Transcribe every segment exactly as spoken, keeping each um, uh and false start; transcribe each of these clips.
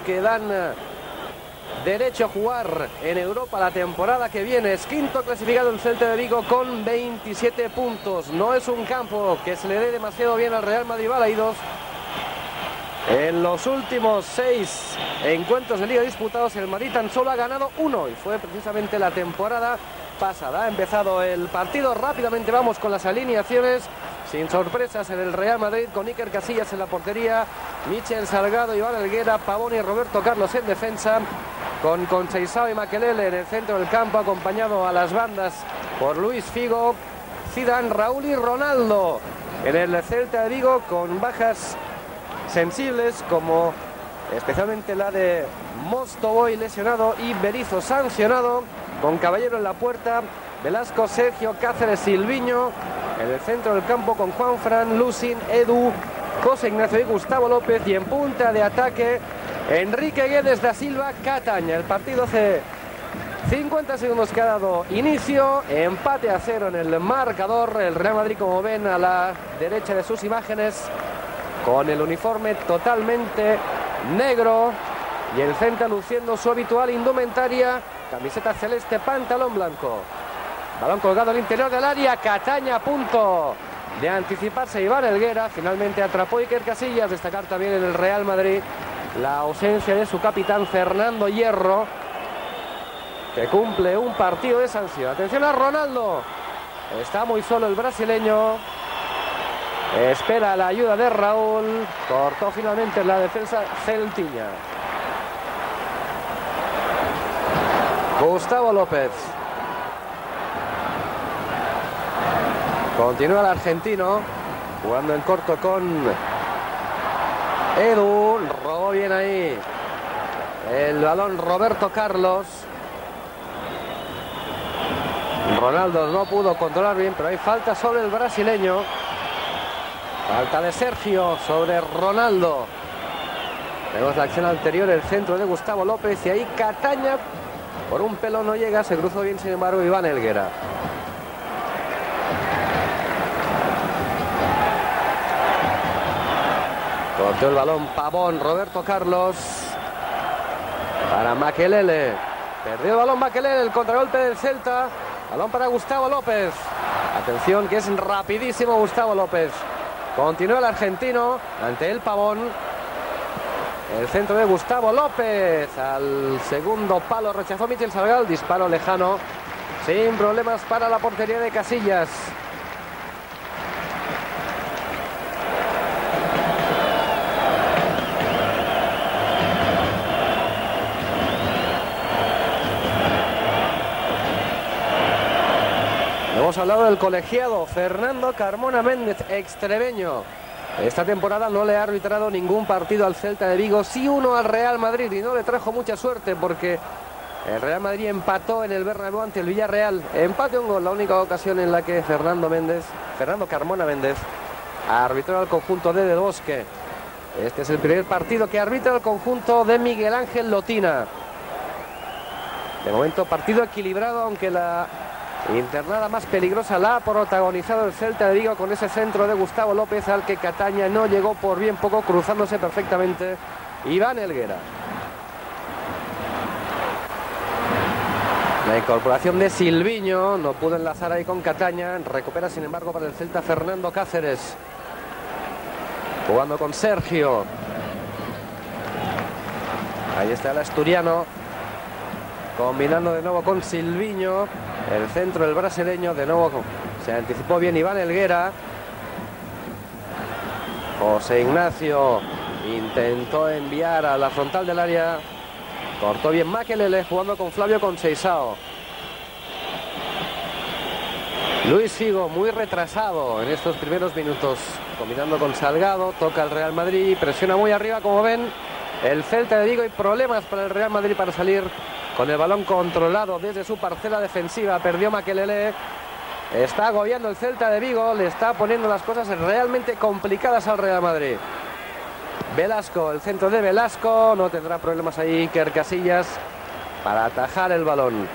que dan derecho a jugar en Europa la temporada que viene. Es quinto clasificado el Celta de Vigo con veintisiete puntos. No es un campo que se le dé demasiado bien al Real Madrid Balaídos. En los últimos seis encuentros de liga disputados, el Madrid tan solo ha ganado uno y fue precisamente la temporada pasada. Ha empezado el partido, rápidamente vamos con las alineaciones, sin sorpresas en el Real Madrid, con Iker Casillas en la portería, Michel Salgado, Iván Helguera, Pavón y Roberto Carlos en defensa, con Conceição y Makelele en el centro del campo, acompañado a las bandas por Luis Figo, Zidane, Raúl y Ronaldo. En el Celta de Vigo, con bajas sensibles como especialmente la de Mostovoy lesionado y Berizzo sancionado, con Caballero en la puerta, Velasco, Sergio, Cáceres, Silviño en el centro del campo, con Juanfran, Lusin, Edu, José Ignacio y Gustavo López, y en punta de ataque Enrique Guedes da Silva, Cataña. El partido hace cincuenta segundos que ha dado inicio, empate a cero en el marcador. El Real Madrid, como ven a la derecha de sus imágenes, con el uniforme totalmente negro, y el Celta luciendo su habitual indumentaria, camiseta celeste, pantalón blanco. Balón colgado al interior del área, Cataña a punto de anticiparse Iván Helguera, finalmente atrapó Iker Casillas. Destacar también en el Real Madrid la ausencia de su capitán Fernando Hierro, que cumple un partido de sanción. Atención a Ronaldo, está muy solo el brasileño. Espera la ayuda de Raúl. Cortó finalmente la defensa celtiña. Gustavo López. Continúa el argentino jugando en corto con Edu. Robó bien ahí el balón Roberto Carlos. Ronaldo no pudo controlar bien, pero hay falta sobre el brasileño. Falta de Sergio sobre Ronaldo. Tenemos la acción anterior, el centro de Gustavo López, y ahí Cataña por un pelo no llega, se cruzó bien sin embargo Iván Helguera. Cortó el balón Pavón, Roberto Carlos para Makelele. Perdió el balón Makelele, el contragolpe del Celta. Balón para Gustavo López. Atención que es rapidísimo Gustavo López. Continúa el argentino, ante el Pavón. El centro de Gustavo López. Al segundo palo rechazó Michel Salgado. Disparo lejano, sin problemas para la portería de Casillas. Hemos hablado del colegiado Fernando Carmona Méndez, extremeño. Esta temporada no le ha arbitrado ningún partido al Celta de Vigo, sí uno al Real Madrid, y no le trajo mucha suerte porque el Real Madrid empató en el Bernabéu ante el Villarreal. Empate un gol, la única ocasión en la que Fernando Méndez, Fernando Carmona Méndez arbitró al conjunto de Del Bosque. Este es el primer partido que arbitra el conjunto de Miguel Ángel Lotina. De momento partido equilibrado, aunque la internada más peligrosa la ha protagonizado el Celta de Vigo con ese centro de Gustavo López al que Cataña no llegó por bien poco, cruzándose perfectamente Iván Helguera. La incorporación de Silviño no pudo enlazar ahí con Cataña. Recupera sin embargo para el Celta Fernando Cáceres, jugando con Sergio. Ahí está el asturiano combinando de nuevo con Silviño. El centro del brasileño, de nuevo se anticipó bien Iván Helguera. José Ignacio intentó enviar a la frontal del área. Cortó bien Makelele, jugando con Flavio Conceição. Luis Figo muy retrasado en estos primeros minutos, combinando con Salgado. Toca el Real Madrid, presiona muy arriba, como ven el Celta de Vigo. Hay problemas para el Real Madrid para salir con el balón controlado desde su parcela defensiva. Perdió Makelele. Está agobiando el Celta de Vigo. Le está poniendo las cosas realmente complicadas al Real Madrid. Velasco, el centro de Velasco. No tendrá problemas ahí Iker Casillas para atajar el balón.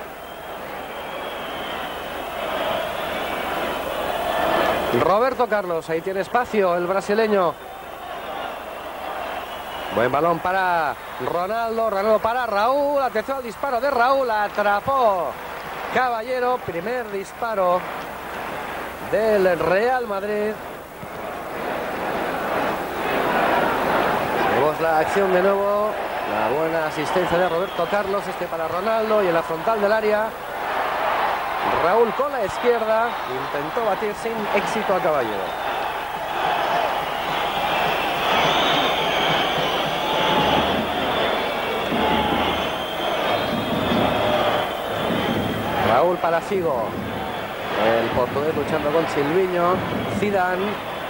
Roberto Carlos, ahí tiene espacio el brasileño. Buen balón para Ronaldo, Ronaldo para Raúl, atención al disparo de Raúl, atrapó Caballero, primer disparo del Real Madrid. Vemos la acción de nuevo, la buena asistencia de Roberto Carlos, este para Ronaldo y en la frontal del área. Raúl con la izquierda, intentó batir sin éxito a Caballero. Raúl para Figo, el portugués luchando con Silviño, Zidane,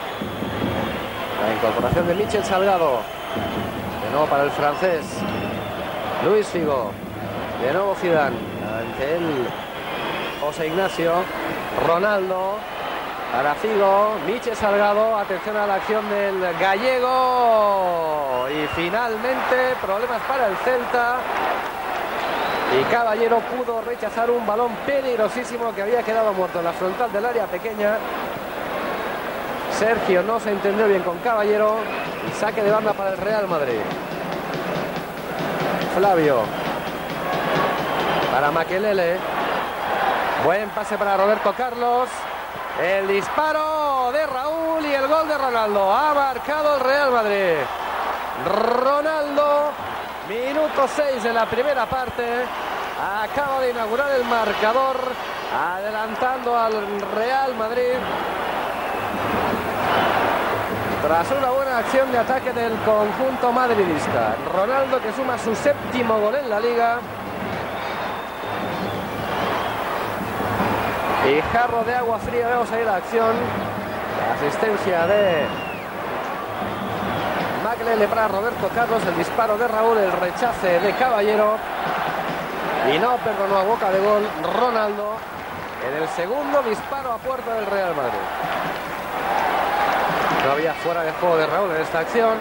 la incorporación de Michel Salgado, de nuevo para el francés, Luis Figo, de nuevo Zidane, ante él José Ignacio, Ronaldo, para Figo, Michel Salgado, atención a la acción del gallego, y finalmente problemas para el Celta. Y Caballero pudo rechazar un balón peligrosísimo que había quedado muerto en la frontal del área pequeña. Sergio no se entendió bien con Caballero. Y saque de banda para el Real Madrid. Flavio. Para Makelele. Buen pase para Roberto Carlos. El disparo de Raúl y el gol de Ronaldo. Ha marcado el Real Madrid. Ronaldo. Minuto seis de la primera parte. Acaba de inaugurar el marcador, adelantando al Real Madrid. Tras una buena acción de ataque del conjunto madridista. Ronaldo, que suma su séptimo gol en la liga. Y jarro de agua fría, vemos ahí la acción. La asistencia de Makelele para Roberto Carlos, el disparo de Raúl, el rechace de Caballero. Y no perdonó a boca de gol Ronaldo en el segundo disparo a puerta del Real Madrid. No había fuera de juego de Raúl en esta acción.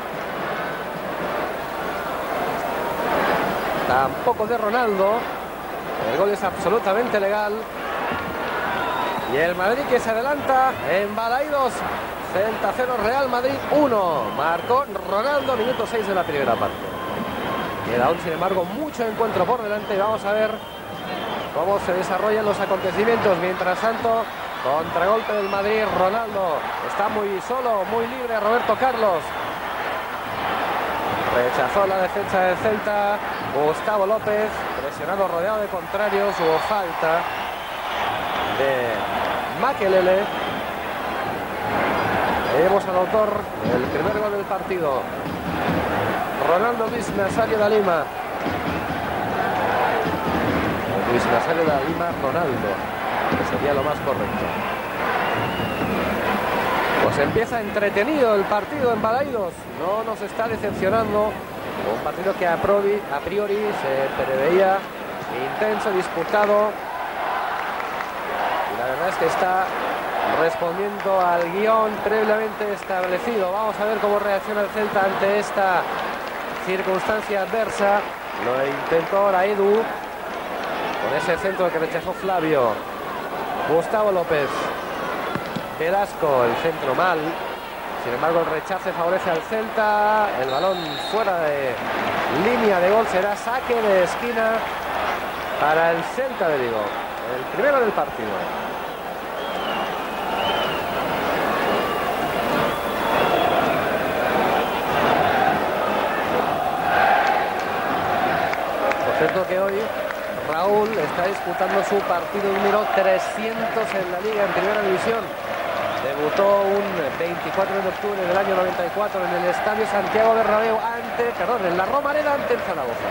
Tampoco de Ronaldo. El gol es absolutamente legal. Y el Madrid que se adelanta en Balaidos. Celta cero, Real Madrid uno. Marcó Ronaldo, minuto seis de la primera parte. Queda aún, sin embargo, mucho encuentro por delante. Vamos a ver cómo se desarrollan los acontecimientos. Mientras tanto, contragolpe del Madrid. Ronaldo está muy solo, muy libre. Roberto Carlos rechazó la defensa del Celta. Gustavo López, presionado, rodeado de contrarios. Hubo falta de Makelele. Vemos al autor del primer gol del partido, Ronaldo Luis Nazario da Lima. Luis Nazario da Lima Ronaldo, que sería lo más correcto. Pues empieza entretenido el partido en Balaidos. No nos está decepcionando. Un partido que a priori, a priori se preveía intenso, disputado. Y la verdad es que está respondiendo al guión previamente establecido. Vamos a ver cómo reacciona el Celta ante esta circunstancia adversa. Lo intentó ahora Edu con ese centro que rechazó Flavio. Gustavo López, Velasco, el centro mal. Sin embargo, el rechace favorece al Celta. El balón fuera de línea de gol, será saque de esquina para el Celta de Vigo, el primero del partido. Cierto que hoy Raúl está disputando su partido número trescientos en la Liga en Primera División. Debutó un veinticuatro de octubre del año noventa y cuatro en el Estadio Santiago Bernabéu ante, perdón, en la Romareda ante el Zaragoza.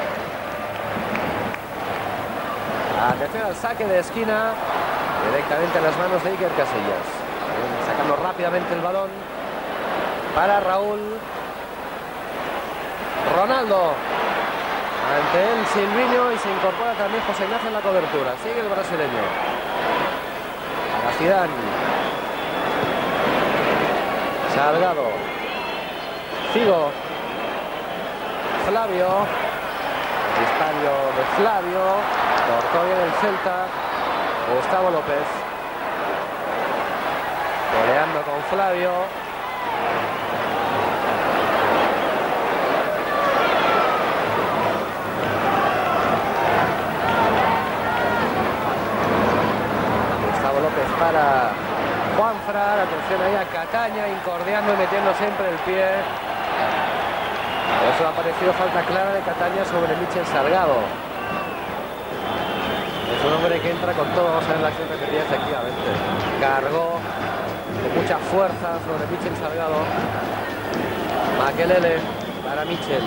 Atención al saque de esquina, directamente en las manos de Iker Casillas. Sacando rápidamente el balón para Raúl. Ronaldo. Ante él Silviño y se incorpora también José Ignacio en la cobertura. Sigue el brasileño. Para Zidane. Salgado. Figo. Flavio. Disparo de Flavio. Cortó bien el Celta. Gustavo López. Goleando con Flavio. para Juanfran. Atención ahí a Cataña, incordiando y metiendo siempre el pie. Eso ha parecido falta clara de Cataña sobre Michel Salgado. Es un hombre que entra con todo. Vamos a ver la acción repetida efectivamente. Cargó con mucha fuerza sobre Michel Salgado. Makelele para Michel.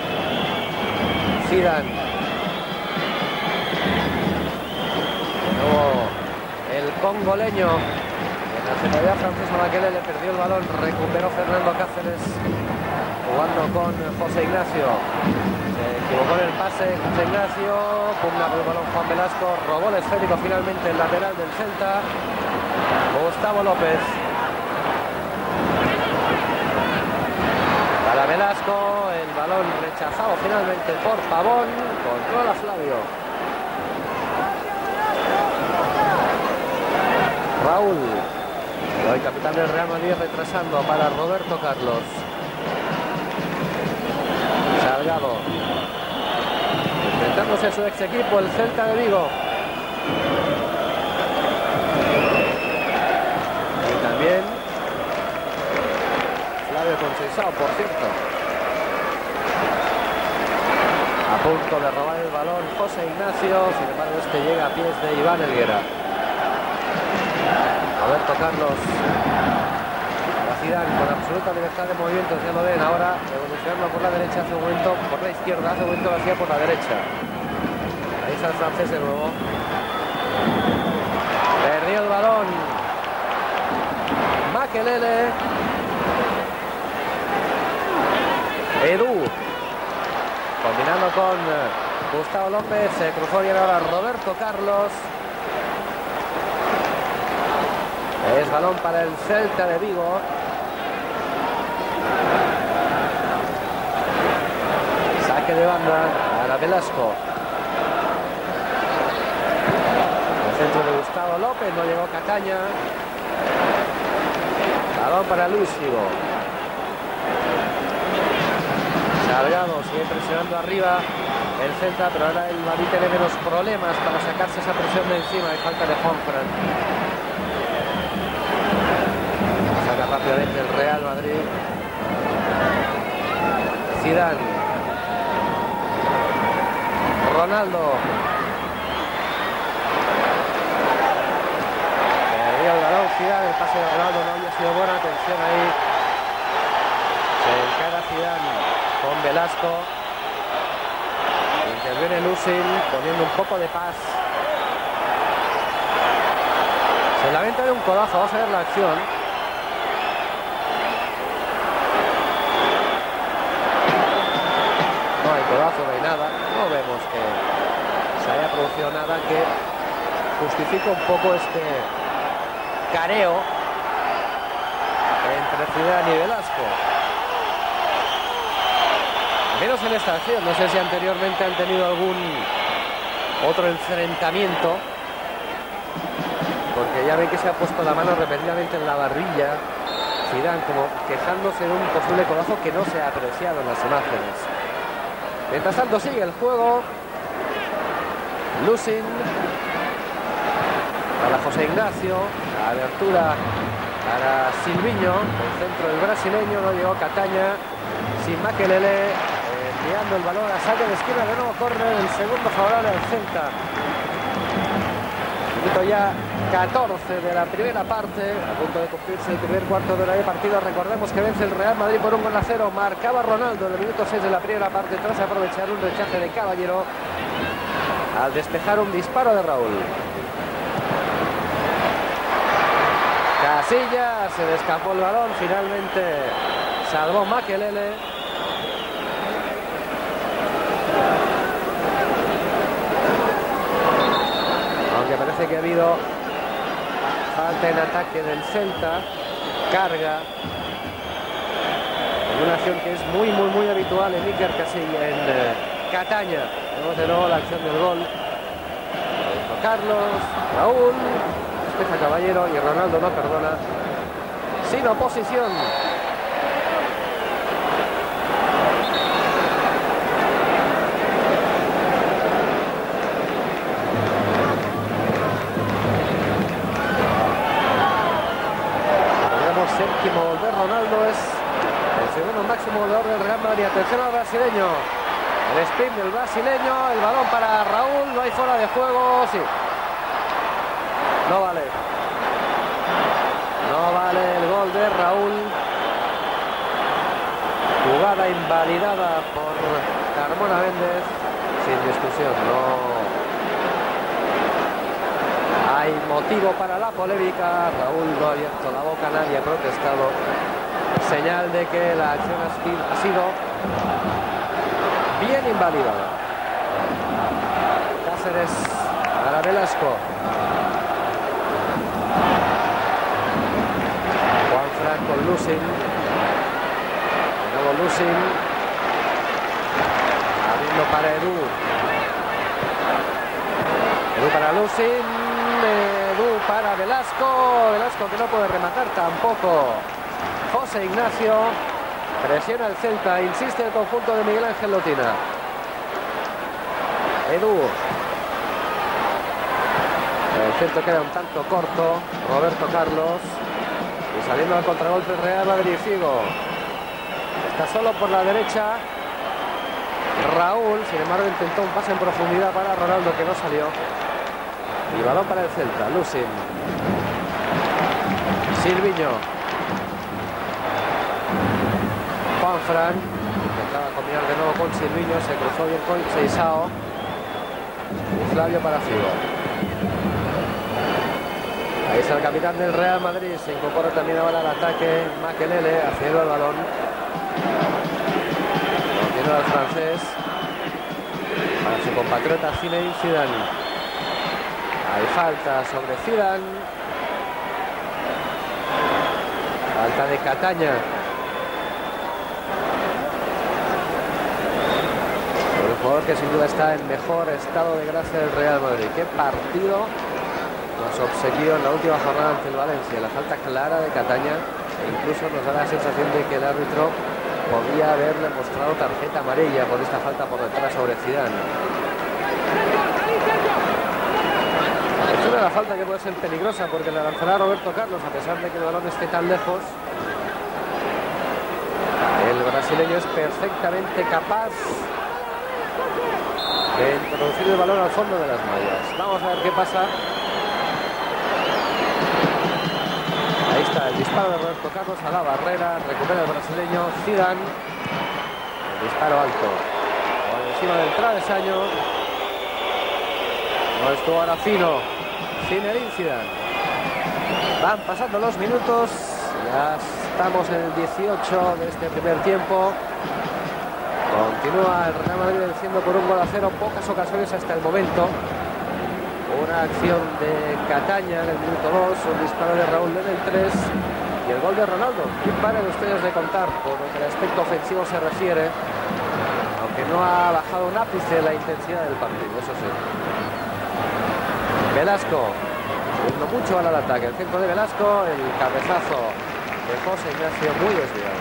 Zidane. De nuevo el congoleño. En la nacionalidad francesa Makelele perdió el balón. Recuperó Fernando Cáceres jugando con José Ignacio. Se equivocó en el pase José Ignacio. Pugna por el balón Juan Velasco. Robó el esférico finalmente el lateral del Celta. Gustavo López. Para Velasco, el balón rechazado finalmente por Pavón, controla Flavio. Raúl, el capitán del Real Madrid, retrasando para Roberto Carlos. Salgado, enfrentándose a su ex equipo, el Celta de Vigo. Y también Conceição, por cierto. A punto de robar el balón José Ignacio, sin embargo este llega a pies de Iván Helguera. Roberto Carlos. La Zidane con absoluta libertad de movimientos, ya lo ven ahora, evolucionando por la derecha hace un momento, por la izquierda, hace un momento lo hacía por la derecha. Ahí está el francés de nuevo. Perdió el balón Makelele. Edu, combinando con Gustavo López, se cruzó bien ahora Roberto Carlos. Es balón para el Celta de Vigo. Saque de banda para Velasco. El centro de Gustavo López, no llegó Cataña. Balón para Luis Figo. Salgado sigue presionando arriba el Celta, pero ahora el Madrid tiene menos problemas para sacarse esa presión de encima. Hay falta de Juanfran. Saca rápidamente el Real Madrid. Zidane. Ronaldo. Perdió el balón Zidane, el pase de Ronaldo no había sido buena. Atención ahí. Se encara Zidane con Velasco. Interviene Lusin poniendo un poco de paz. Se lamenta de un codazo. Vamos a ver la acción. No hay codazo, no hay nada. No vemos que se haya producido nada que justifique un poco este careo entre Zidane y Velasco. Menos en esta acción, no sé si anteriormente han tenido algún otro enfrentamiento, porque ya ven que se ha puesto la mano repetidamente en la barbilla Zidane, como quejándose de un posible codazo que no se ha apreciado en las imágenes. Mientras tanto sigue el juego. Lusin para José Ignacio, la abertura para Silviño, el centro del brasileño, no llegó Cataña, sin Makelele. Enviando el balón a saque de esquina, de nuevo córner, el segundo favorable al Celta. Minuto ya catorce de la primera parte, a punto de cumplirse el primer cuarto de hora de partido. Recordemos que vence el Real Madrid por un gol a cero. Marcaba Ronaldo en el minuto seis de la primera parte tras aprovechar un rechace de Caballero al despejar un disparo de Raúl. Casillas, se le escapó el balón, finalmente salvó Makelele. Parece que ha habido falta en ataque del Celta, carga, en una acción que es muy muy muy habitual en Iker Casillas, en eh, Cataña. Vemos de nuevo la acción del gol. Carlos, Raúl, despeja Caballero y Ronaldo no perdona. Sin oposición. brasileño. El sprint del brasileño, el balón para Raúl, no hay fuera de juego, sí. No vale. No vale el gol de Raúl. Jugada invalidada por Carmona Méndez, sin discusión, no hay motivo para la polémica. Raúl no ha abierto la boca, nadie ha protestado. Señal de que la acción ha sido bien invalidada. Cáceres para Velasco. Juanfran con Lusin. De nuevo Lusin. Abriendo para Edu. Edu para Lusin. Edu para Velasco. Velasco que no puede rematar tampoco. José Ignacio. Presiona el Celta. Insiste el conjunto de Miguel Ángel Lotina. Edu. El centro queda un tanto corto. Roberto Carlos. Y saliendo al contragolpe Real Madrid. Figo. Está solo por la derecha Raúl. Sin embargo intentó un pase en profundidad para Ronaldo que no salió. Y balón para el Celta. Lusin. Silviño. Juanfran. Intentaba combinar de nuevo con Silviño. Se cruzó bien con Seisao. Y Flavio para Figo. Ahí está el capitán del Real Madrid. Se incorpora también ahora al ataque Makelele. Haciendo el balón. Continúa el francés. Para su compatriota Zinedine Zidane. Hay falta sobre Zidane. Falta de Cataña. El jugador que sin duda está en mejor estado de gracia del Real Madrid. Qué partido nos obsequió en la última jornada ante el Valencia. La falta clara de Cataña. E incluso nos da la sensación de que el árbitro podría haberle mostrado tarjeta amarilla por esta falta por detrás sobre Zidane. Es una falta que puede ser peligrosa porque la lanzará Roberto Carlos a pesar de que el balón esté tan lejos. El brasileño es perfectamente capaz de introducir el balón al fondo de las mallas. Vamos a ver qué pasa. Ahí está el disparo de Roberto Carlos a la barrera. Recupera el brasileño Zidane. El disparo alto por encima del travesaño. No estuvo ahora fino. Zinedine Zidane. Van pasando los minutos. Ya estamos en el dieciocho de este primer tiempo. Continúa el Real Madrid venciendo por un gol a cero. Pocas ocasiones hasta el momento. Una acción de Cataña en el minuto dos. Un disparo de Raúl en el tres. Y el gol de Ronaldo. Y paren ustedes de contar por lo que el aspecto ofensivo se refiere. Aunque no ha bajado un ápice la intensidad del partido. Eso sí. Velasco, yendo mucho al ataque, el centro de Velasco, el cabezazo de José Ignacio muy desviado.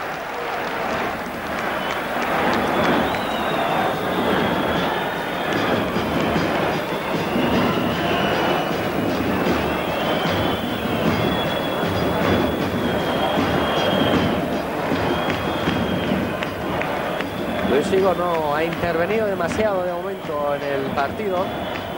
Luis Figo no ha intervenido demasiado de momento en el partido.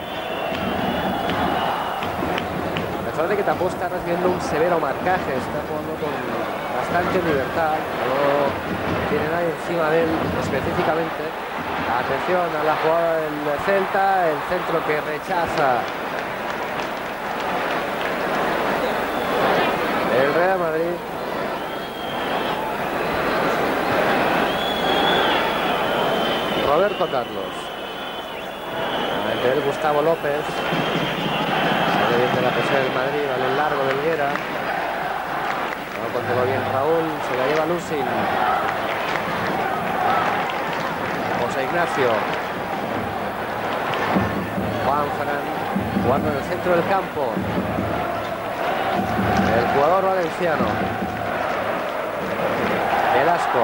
De que tampoco está recibiendo un severo marcaje, está jugando con bastante libertad, no tiene nadie encima de él específicamente. Atención a la jugada del Celta, el centro que rechaza el Real Madrid. Roberto Carlos, ante él Gustavo López. De la presión del Madrid, vale largo de Higuera. No controló bien Raúl, se la lleva Lusin. José Ignacio. Juanfran jugando en el centro del campo. El jugador valenciano. Velasco.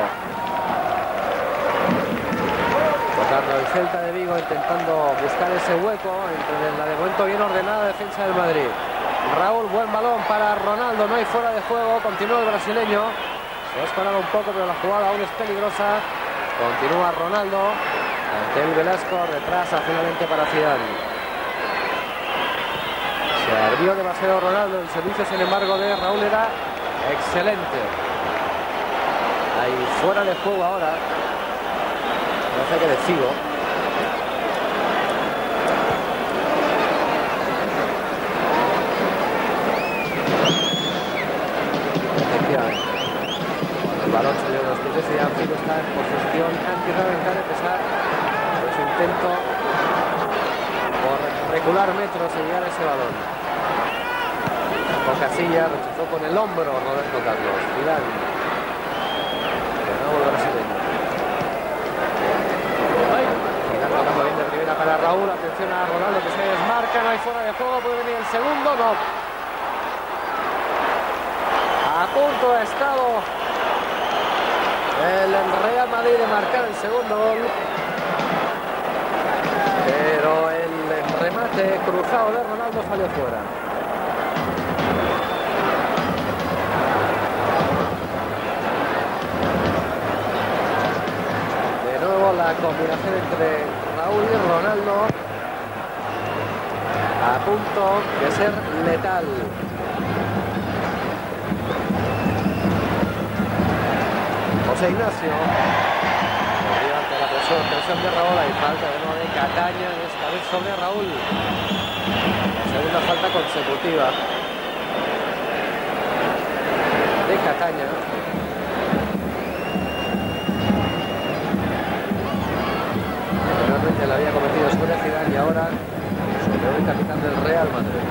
Tocando el Celta de Vigo, intentando buscar ese hueco entre la de momento bien ordenada defensa del Madrid. Raúl, buen balón para Ronaldo, no hay fuera de juego, continúa el brasileño. Se ha escorado un poco, pero la jugada aún es peligrosa. Continúa Ronaldo. Ante el Velasco, retrasa finalmente para Zidane. Se abrió demasiado Ronaldo. El servicio, sin embargo, de Raúl era excelente. Ahí fuera de juego ahora. Parece que de Figo. Efectivamente. Cuando el balón salió de los pies de Zidane, Figo está en posición antirreglamentaria a pesar de su intento por recular metros y llegar a ese balón. Con Casillas rechazó con el hombro Roberto Carlos. Zidane. De nuevo el brasileño. Zidane tocando bien de primera para Raúl. Atención a Ronaldo que se desmarca. No hay fuera de juego. Puede venir el segundo. No. A punto ha estado el Real Madrid de marcar el segundo gol. Pero el remate cruzado de Ronaldo salió fuera. La combinación entre Raúl y Ronaldo a punto de ser letal. José Ignacio corrió ante la presión, presión de Raúl. Hay falta de nuevo de Cataña, esta vez sobre Raúl. Segunda falta consecutiva de Cataña. La había cometido sobre Zidane y ahora sobre el capitán del Real Madrid.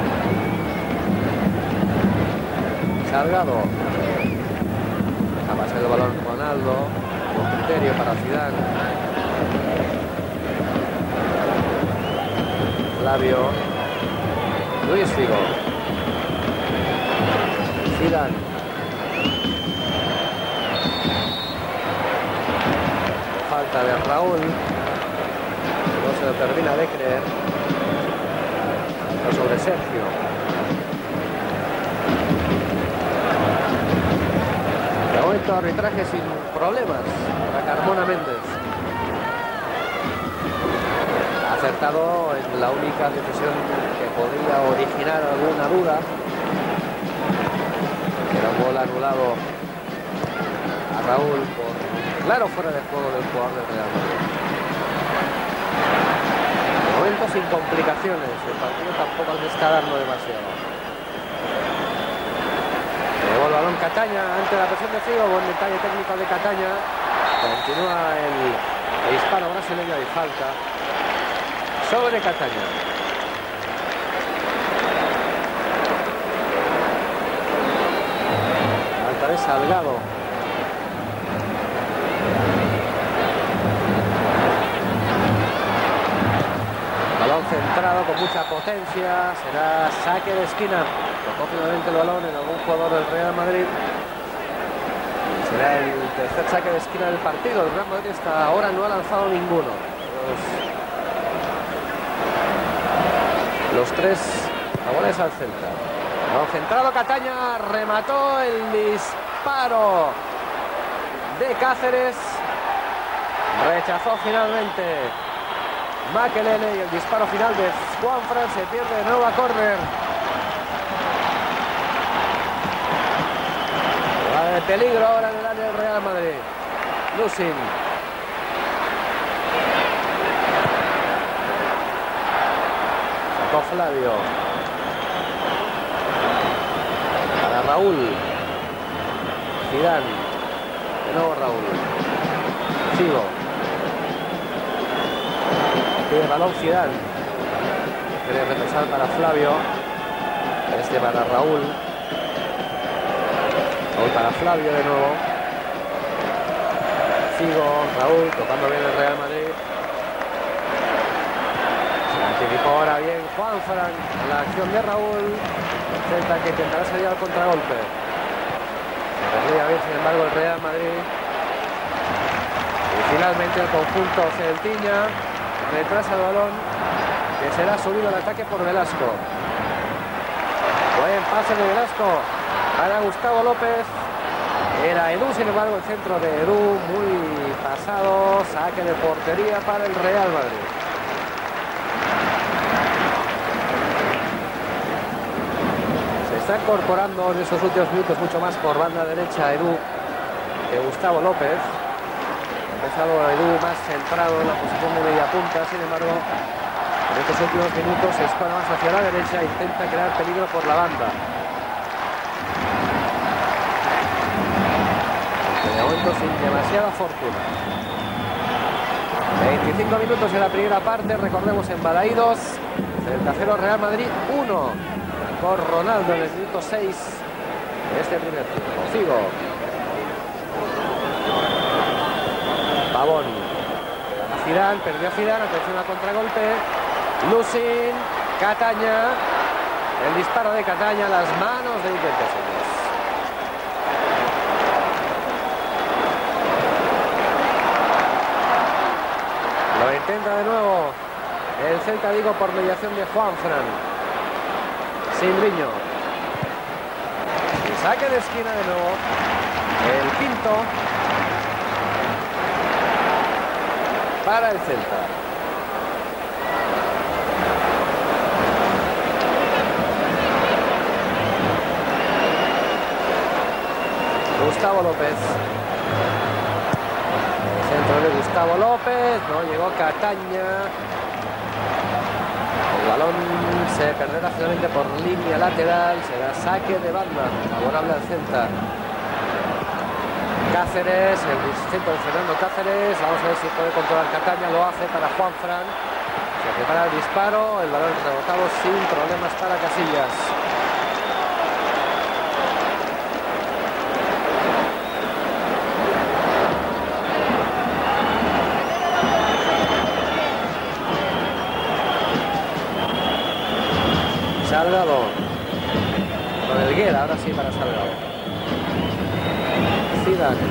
Salgado. Deja pasar el balón Ronaldo. Con criterio para Zidane. Flavio. Luis Figo. Zidane. Falta de Raúl. No se lo termina de creer. Pero sobre Sergio. De momento arbitraje sin problemas para Carmona Méndez. Ha acertado en la única decisión que podría originar alguna duda. Era un gol anulado a Raúl por claro fuera de juego del jugador del Real Madrid. Momentos sin complicaciones, el partido tampoco le está dando demasiado. Luego el balón Cataña ante la presión de Figo, buen detalle técnico de Cataña. Continúa el, el hispano brasileño y falta sobre Cataña. Falta de Salgado. Centrado con mucha potencia, será saque de esquina. Tocó finalmente el balón en algún jugador del Real Madrid. Será el tercer saque de esquina del partido. El Real Madrid hasta ahora no ha lanzado ninguno. Los, los tres balones al Celta. Balón centrado, Cataña remató el disparo de Cáceres. Rechazó finalmente Makelele y el disparo final de Juanfran se pierde de nuevo a córner. Va de peligro ahora en el área del Real Madrid. Lusin. Sacó Flavio. Para Raúl. Zidane. De nuevo Raúl. Figo. Pide balón Zidane. Quiere retrasar para Flavio. Este para Raúl. Raúl para Flavio de nuevo. Figo, Raúl, tocando bien el Real Madrid. Se anticipó ahora bien Juanfran en la acción de Raúl. Celta que intentará salir al contragolpe. Se perdía bien, sin embargo, el Real Madrid. Y finalmente el conjunto celtiña retrasa el balón, que será subido al ataque por Velasco. Buen pase de Velasco para Gustavo López. Era Edu, sin embargo el centro de Edu muy pasado, saque de portería para el Real Madrid. Se está incorporando en estos últimos minutos mucho más por banda derecha Edu que Gustavo López. Ha empezado Edu más centrado en la posición de media punta, sin embargo en estos últimos minutos se expone más hacia la derecha e intenta crear peligro por la banda. De momento sin demasiada fortuna. veinticinco minutos en la primera parte, recordemos en Balaídos. Celta cero, Real Madrid uno. Por Ronaldo en el minuto seis de este primer tiempo. Figo. Pavón. A Zidane, perdió a Zidane, atención a contragolpe. Lusin, Cataña. El disparo de Cataña, las manos de Iker Casillas. Lo intenta de nuevo el Celta Vigo por mediación de Juanfran. Silviño. Y saque de esquina de nuevo. El quinto para el Celta. Gustavo López. Centro de Gustavo López, no llegó Cataña. El balón se perderá finalmente por línea lateral, será saque de banda, favorable al Celta. Cáceres, el centro de Fernando Cáceres, vamos a ver si puede controlar Cataña, lo hace para Juanfran. Se prepara el disparo, el balón rebotado sin problemas para Casillas. Salgado con el Guerra, ahora sí para Salgado. Zidane.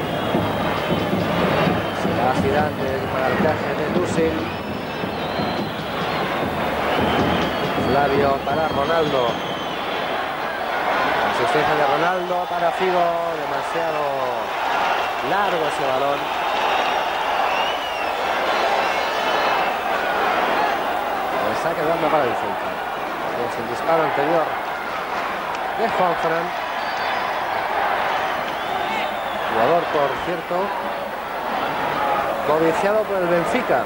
Será Zidane para el caje de Lusin. Flavio para Ronaldo. Asistencia de Ronaldo para Figo. Demasiado largo ese balón. El saque de banda para el Celta. El disparo anterior de Juanfran, jugador por cierto codiciado por el Benfica,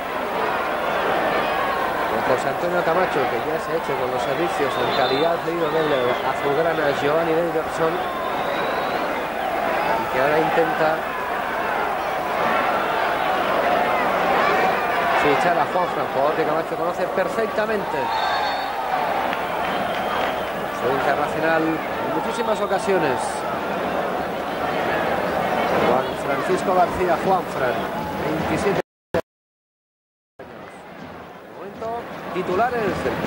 con José Antonio Camacho, que ya se ha hecho con los servicios en calidad de ídolo del azulgrana Giovanni Davidson, y que ahora intenta fichar a Juanfran, jugador que Camacho conoce perfectamente. Internacional en muchísimas ocasiones. Juan Francisco García, Juanfran, veintisiete años. De momento, titular en el Celta.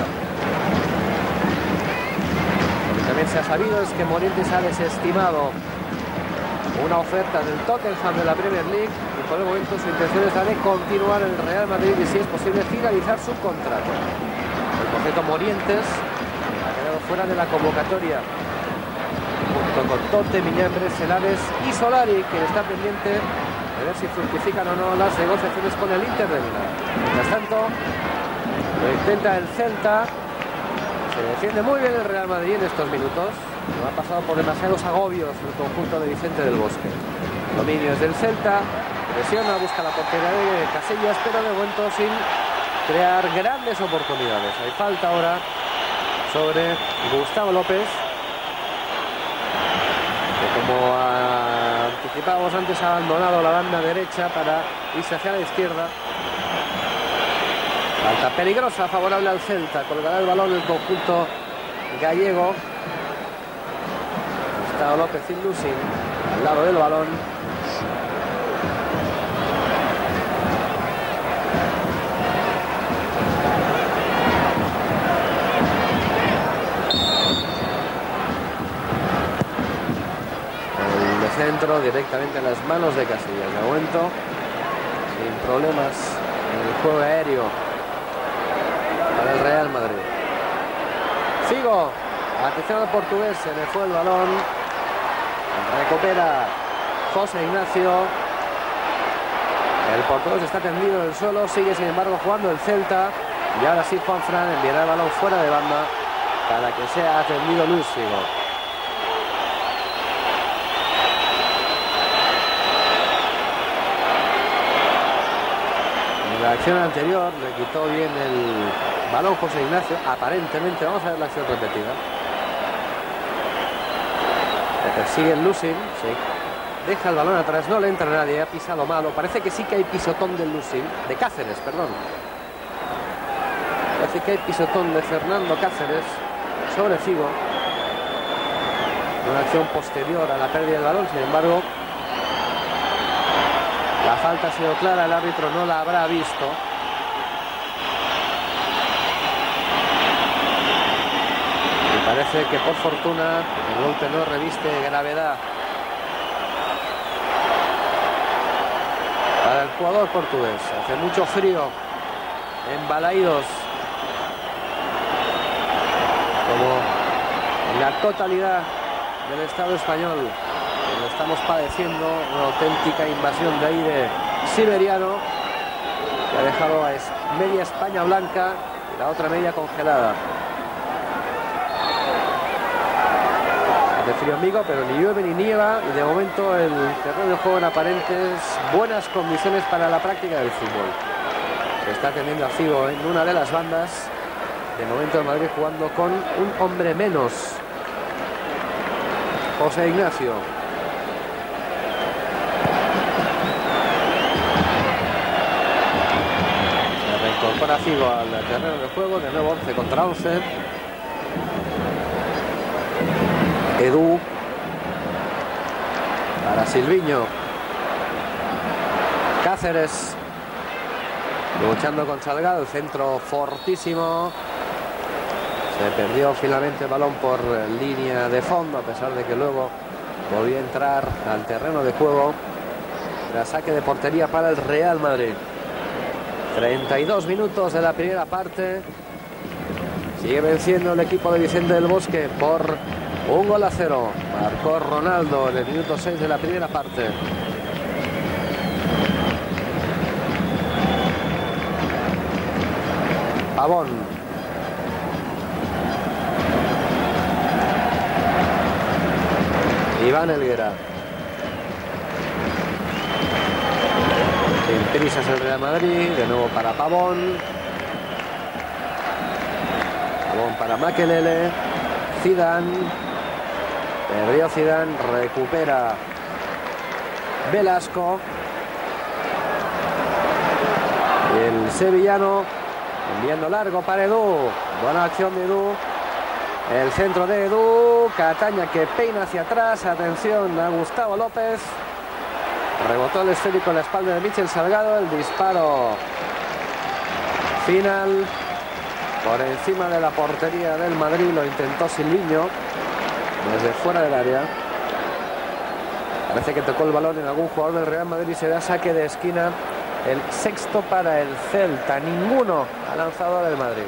Lo que también se ha sabido es que Morientes ha desestimado una oferta del Tottenham de la Premier League y por el momento su intención es la de continuar en el Real Madrid y, si es posible, finalizar su contrato. El porcento Morientes fuera de la convocatoria junto con Tote, Miñambres, Celares y Solari, quien está pendiente de ver si fructifican o no las negociaciones con el Inter de Milán. Mientras tanto, lo intenta el Celta, se defiende muy bien el Real Madrid en estos minutos, no ha pasado por demasiados agobios el conjunto de Vicente del Bosque. Dominio es del Celta, presiona, busca la portería de Casillas, pero de momento sin crear grandes oportunidades. Hay falta ahora sobre Gustavo López, que, como anticipábamos antes, ha abandonado la banda derecha para irse hacia la izquierda. Falta peligrosa, favorable al Celta. Colgará el balón el conjunto gallego. Gustavo López y Lusin al lado del balón. Centro directamente en las manos de Casillas. De momento, sin problemas en el juego aéreo para el Real Madrid. Figo, atención al portugués, se le fue el balón. Recupera José Ignacio. El portero está tendido en el suelo. Sigue sin embargo jugando el Celta. Y ahora sí Juanfran enviará el balón fuera de banda para que sea atendido Luis Figo. En la acción anterior le quitó bien el balón José Ignacio. Aparentemente, vamos a ver la acción repetida. Le persigue el Lusin, sí. Deja el balón atrás, no le entra nadie, ha pisado malo. Parece que sí que hay pisotón del Lusin, de Cáceres, perdón. Parece que hay pisotón de Fernando Cáceres sobre Figo. Una acción posterior a la pérdida del balón, sin embargo, la falta ha sido clara, el árbitro no la habrá visto. Y parece que por fortuna el golpe no reviste gravedad. Para el jugador portugués, hace mucho frío en Balaídos, como en la totalidad del Estado español, donde estamos padeciendo una auténtica invasión de aire siberiano que ha dejado a media España blanca y la otra media congelada. De frío en Vigo, pero ni llueve ni nieva y de momento el terreno de juego en aparentes buenas condiciones para la práctica del fútbol. Se está teniendo a Figo en una de las bandas. De momento el Madrid jugando con un hombre menos. José Ignacio. Se reincorpora Figo al terreno de juego, de nuevo once contra once. Edu para Silviño. Cáceres luchando con Salgado, el centro fortísimo. Se perdió finalmente el balón por línea de fondo, a pesar de que luego volvió a entrar al terreno de juego. La saque de portería para el Real Madrid. treinta y dos minutos de la primera parte. Sigue venciendo el equipo de Vicente del Bosque por un gol a cero. Marcó Ronaldo en el minuto seis de la primera parte. Pavón. Iván Helguera. Sin prisas el Real Madrid. De nuevo para Pavón. Pavón para Makelele. Zidane. Perdió Zidane, recupera Velasco. Y el sevillano enviando largo para Edu. Buena acción de Edu. El centro de Edu. Cataña que peina hacia atrás. Atención a Gustavo López. Rebotó el esférico en la espalda de Michel Salgado. El disparo final por encima de la portería del Madrid. Lo intentó Silviño desde fuera del área. Parece que tocó el balón en algún jugador del Real Madrid y se da saque de esquina. El sexto para el Celta. Ninguno ha lanzado del Madrid.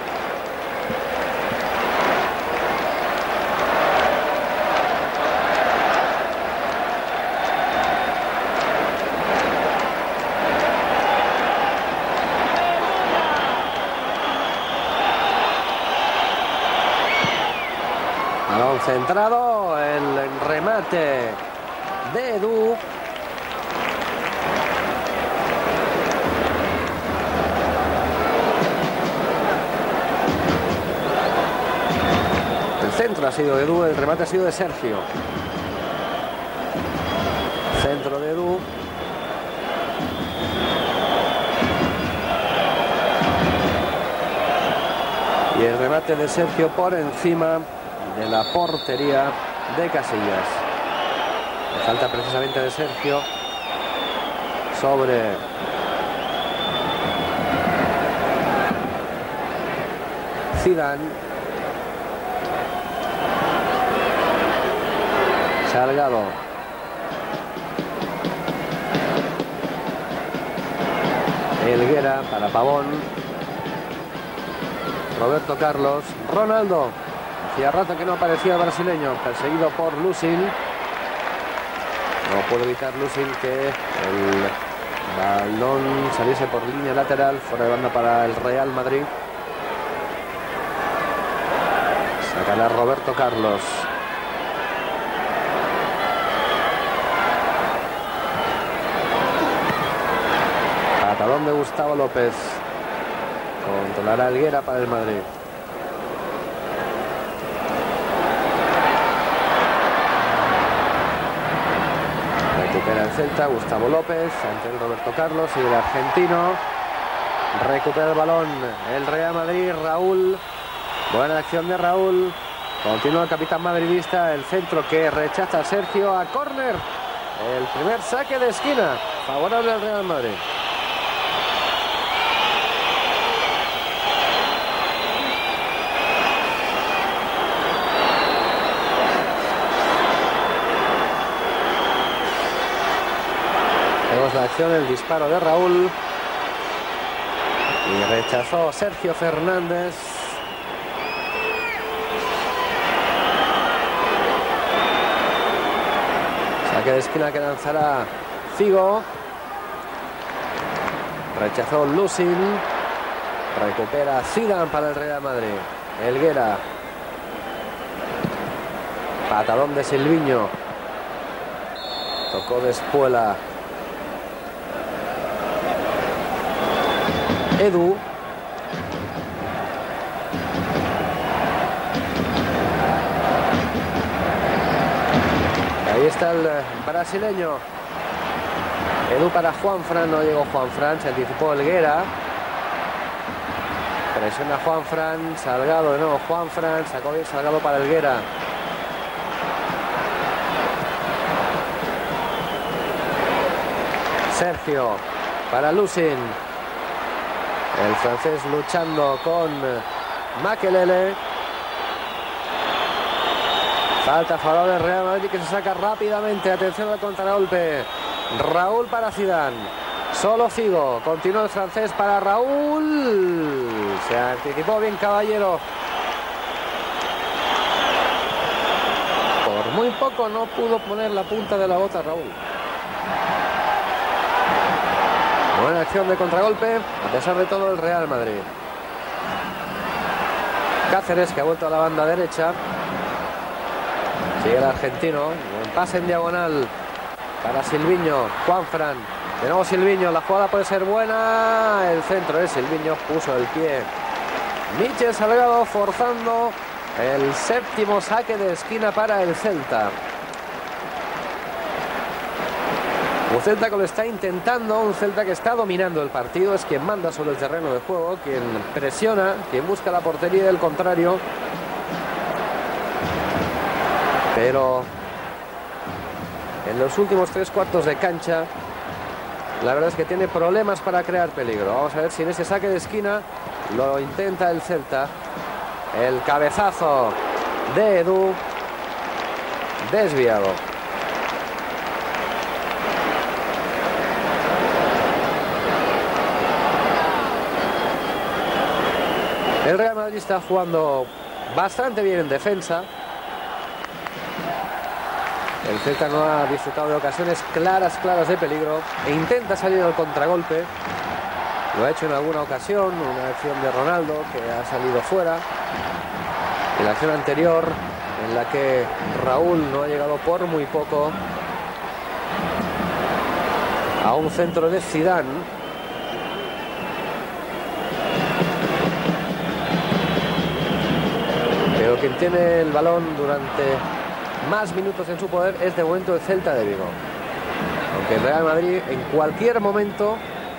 Balón centrado, el remate de Edu. El centro ha sido de Edu, el remate ha sido de Sergio. Centro de Edu. Y el remate de Sergio por encima de la portería de Casillas. La falta precisamente de Sergio sobre Zidane. Salgado. Helguera para Pavón. Roberto Carlos. Ronaldo. Hacía rato que no aparecía el brasileño, perseguido por Lusin. No puede evitar Lusin que el balón saliese por línea lateral, fuera de banda para el Real Madrid. Sacará Roberto Carlos. Patadón de Gustavo López. Controlará Helguera para el Madrid. Recupera el Celta, Gustavo López, ante el Roberto Carlos y el argentino. Recupera el balón el Real Madrid, Raúl. Buena acción de Raúl. Continúa el capitán madridista, el centro que rechaza Sergio a córner. El primer saque de esquina, favorable al Real Madrid. Vemos la acción, el disparo de Raúl. Y rechazó Sergio Fernández. Saque de esquina que lanzará Figo. Rechazó Lusin. Recupera Zidane para el Real Madrid. Helguera. Patadón de Silviño. Tocó de Espuela. Edu. Ahí está el brasileño. Edu para Juanfran, no llegó Juanfran, se anticipó Helguera. Presiona Juanfran, Salgado de nuevo Juanfran, sacó bien Salgado para Helguera. Sergio para Lusin. El francés luchando con Makelele. Falta a favor del Real Madrid que se saca rápidamente. Atención al contragolpe. Raúl para Zidane. Solo Figo. Continúa el francés para Raúl. Se anticipó bien Caballero. Por muy poco no pudo poner la punta de la bota Raúl. Buena acción de contragolpe, a pesar de todo el Real Madrid. Cáceres, que ha vuelto a la banda derecha. Sigue el argentino. Un pase en diagonal para Silviño. Juanfran. De nuevo Silviño. La jugada puede ser buena. El centro de Silviño. Puso el pie. Michel Salgado forzando el séptimo saque de esquina para el Celta. Un Celta que lo está intentando, un Celta que está dominando el partido, es quien manda sobre el terreno de juego, quien presiona, quien busca la portería del contrario. Pero en los últimos tres cuartos de cancha, la verdad es que tiene problemas para crear peligro. Vamos a ver si en ese saque de esquina lo intenta el Celta. El cabezazo de Edu, desviado. El Real Madrid está jugando bastante bien en defensa. El Celta no ha disfrutado de ocasiones claras, claras de peligro. E intenta salir al contragolpe. Lo ha hecho en alguna ocasión. Una acción de Ronaldo que ha salido fuera. Y la acción anterior en la que Raúl no ha llegado por muy poco a un centro de Zidane. Pero quien tiene el balón durante más minutos en su poder es de momento el Celta de Vigo. Aunque el Real Madrid en cualquier momento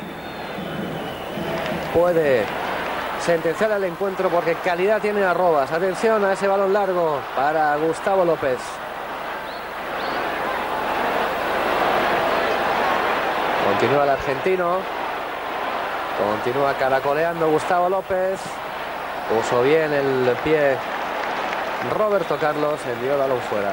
puede sentenciar el encuentro porque calidad tiene Arrobas. Atención a ese balón largo para Gustavo López. Continúa el argentino. Continúa caracoleando Gustavo López. Puso bien el pie Roberto Carlos, envió el balón fuera.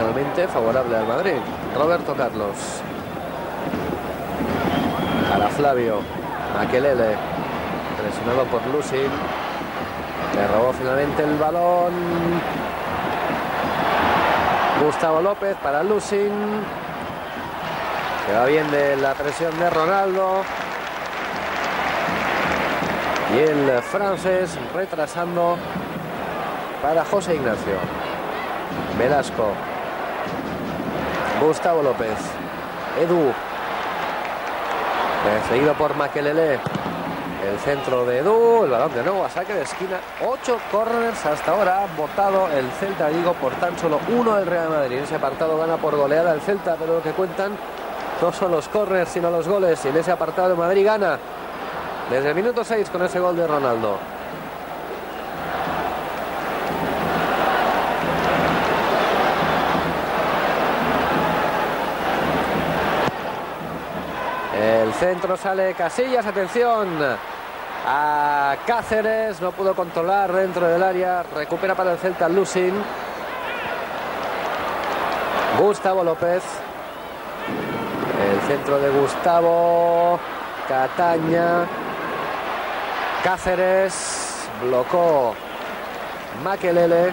finalmente favorable al Madrid. Roberto Carlos. Para Flavio. Makelele. Presionado por Lusin. Le robó finalmente el balón. Gustavo López para Lusin. Se va bien de la presión de Ronaldo. Y el francés retrasando para José Ignacio. Velasco. Gustavo López. Edu. Seguido por Makelele. El centro de Edu. El balón de nuevo a saque de esquina. Ocho córners hasta ahora. Ha votado el Celta de Vigo por tan solo uno del Real Madrid. En ese apartado gana por goleada el Celta, pero lo que cuentan no son los córners sino los goles. Y en ese apartado el Madrid gana desde el minuto seis con ese gol de Ronaldo. El centro sale Casillas, atención a Cáceres, no pudo controlar dentro del área, recupera para el Celta Lusin. Gustavo López. El centro de Gustavo. Cataña. Cáceres. Blocó Makelele.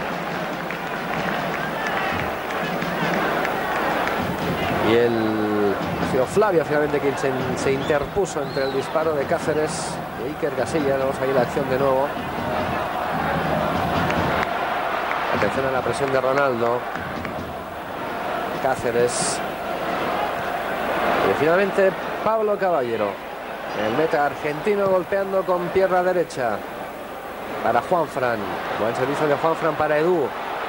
Y el Flavio finalmente quien se, se interpuso entre el disparo de Cáceres y Iker Casillas. Vamos a ir a la acción de nuevo. Atención a la presión de Ronaldo. Cáceres. Y finalmente Pablo Caballero, el meta argentino, golpeando con pierna derecha para Juanfran. Buen servicio de Juanfran para Edu.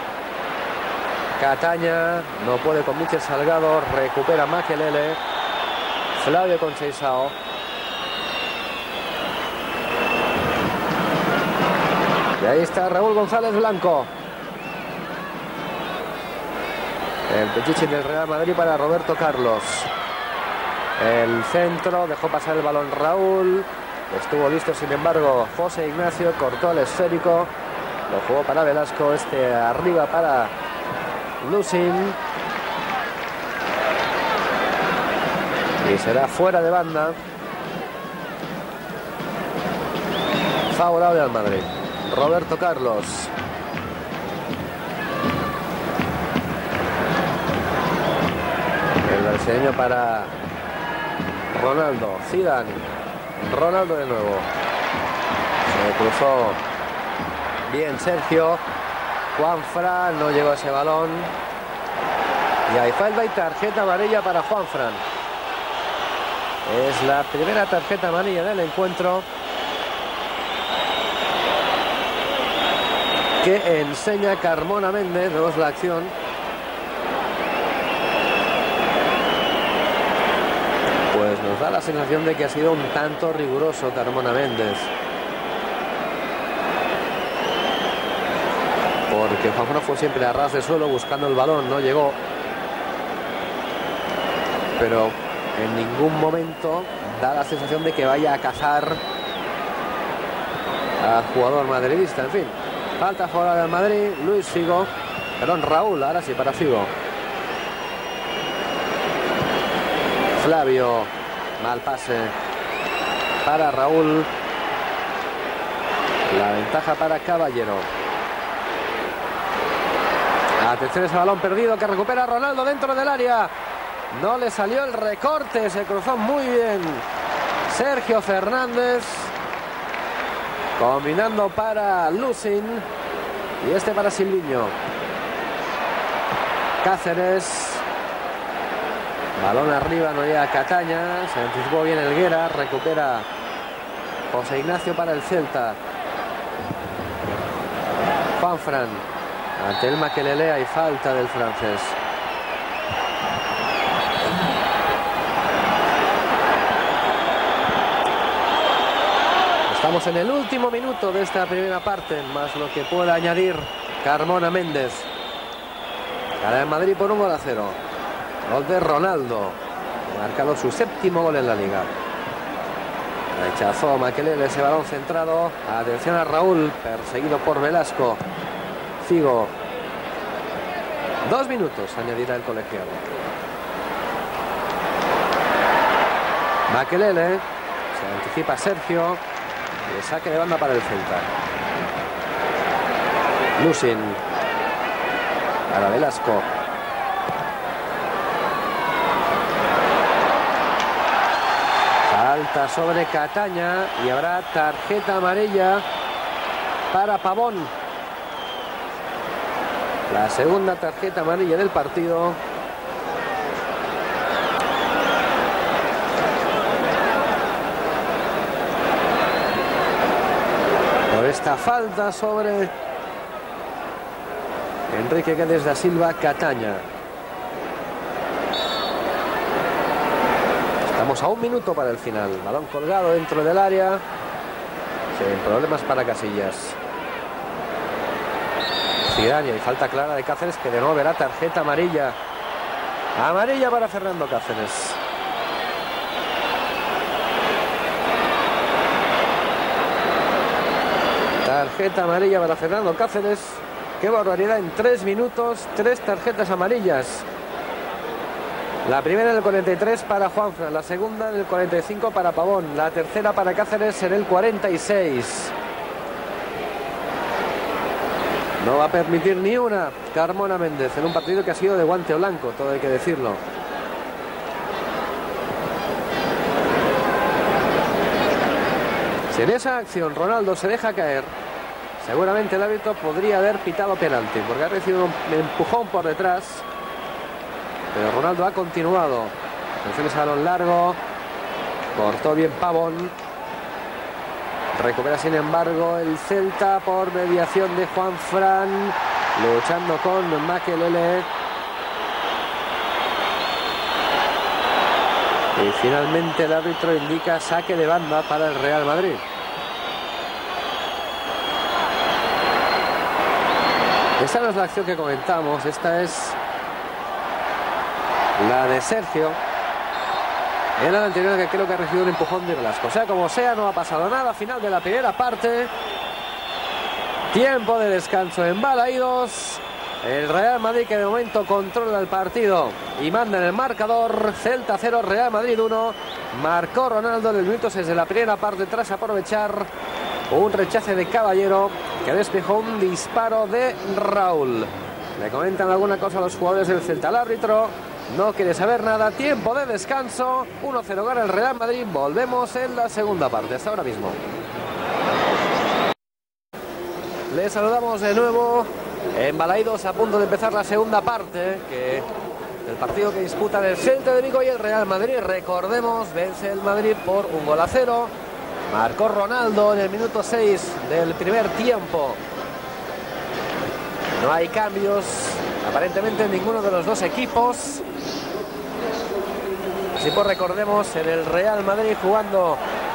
Cataña no puede con Michel Salgado, recupera Makelele. Flavio con Seisao. Y ahí está Raúl González Blanco. El Pichichi del Real Madrid para Roberto Carlos. El centro, dejó pasar el balón Raúl. Estuvo listo, sin embargo, José Ignacio, cortó el esférico. Lo jugó para Velasco, este arriba para Lusin. Y será fuera de banda. Favorable al Madrid. Roberto Carlos. El brasileño para Ronaldo. Zidane. Ronaldo de nuevo. Se cruzó bien Sergio. Juanfran, no llegó a ese balón. Y hay falta y tarjeta amarilla para Juanfran. Es la primera tarjeta amarilla del encuentro, que enseña Carmona Méndez. Vemos la acción. Pues nos da la sensación de que ha sido un tanto riguroso Carmona Méndez. Porque Juanfran fue siempre a ras de suelo buscando el balón, no llegó. Pero en ningún momento da la sensación de que vaya a cazar al jugador madridista. En fin, falta favorable al Madrid. Luis Figo, perdón, Raúl, ahora sí para Figo. Flavio, mal pase para Raúl. La ventaja para Caballero. Atención a ese balón perdido que recupera Ronaldo dentro del área. No le salió el recorte, se cruzó muy bien Sergio Fernández. Combinando para Lusin. Y este para Silviño. Cáceres. Balón arriba, no llega a Cataña. Se anticipó bien Helguera. Recupera José Ignacio para el Celta. Juanfran. Ante el Makelele hay falta del francés. Estamos en el último minuto de esta primera parte, más lo que puede añadir Carmona Méndez. Gana el Madrid por un gol a cero. Gol de Ronaldo. Ha marcado su séptimo gol en la liga. Rechazó Makelele ese balón centrado. Atención a Raúl, perseguido por Velasco. Figo. Dos minutos añadirá el colegiado. Makelele, se anticipa Sergio, y saque de banda para el Celta. Lusin, para Velasco. Falta sobre Cataña y habrá tarjeta amarilla para Pavón. La segunda tarjeta amarilla del partido. Por esta falta sobre Enrique Guedes da Silva Cataña. Estamos a un minuto para el final. Balón colgado dentro del área. Sin problemas para Casillas. Zidane, y falta clara de Cáceres, que de nuevo verá tarjeta amarilla. Amarilla para Fernando Cáceres. Tarjeta amarilla para Fernando Cáceres. Qué barbaridad, en tres minutos, tres tarjetas amarillas. La primera en el cuarenta y tres para Juanfran, la segunda en el cuarenta y cinco para Pavón, la tercera para Cáceres en el cuarenta y seis. No va a permitir ni una Carmona Méndez en un partido que ha sido de guante blanco, todo hay que decirlo. Si en esa acción Ronaldo se deja caer, seguramente el árbitro podría haber pitado penalti, porque ha recibido un empujón por detrás. Pero Ronaldo ha continuado. Atención ese balón largo. Cortó bien Pavón. Recupera sin embargo el Celta por mediación de Juanfran. Luchando con Makelele. Y finalmente el árbitro indica saque de banda para el Real Madrid. Esta no es la acción que comentamos. Esta es la de Sergio. Era la anterior, que creo que ha recibido un empujón de Velasco. Sea como sea, no ha pasado nada. Final de la primera parte. Tiempo de descanso en Balaídos. El Real Madrid, que de momento controla el partido y manda en el marcador. Celta cero, Real Madrid uno. Marcó Ronaldo en el minuto seis de la primera parte tras aprovechar un rechace de Caballero, que despejó un disparo de Raúl. Le comentan alguna cosa a los jugadores del Celta. El árbitro no quiere saber nada. Tiempo de descanso. uno cero gana el Real Madrid. Volvemos en la segunda parte. Hasta ahora mismo. Les saludamos de nuevo en Balaídos, a punto de empezar la segunda parte, que el partido que disputan el Celta de Vigo y el Real Madrid. Recordemos, vence el Madrid por un gol a cero. Marcó Ronaldo en el minuto seis del primer tiempo. No hay cambios aparentemente en ninguno de los dos equipos. Así pues, recordemos, en el Real Madrid jugando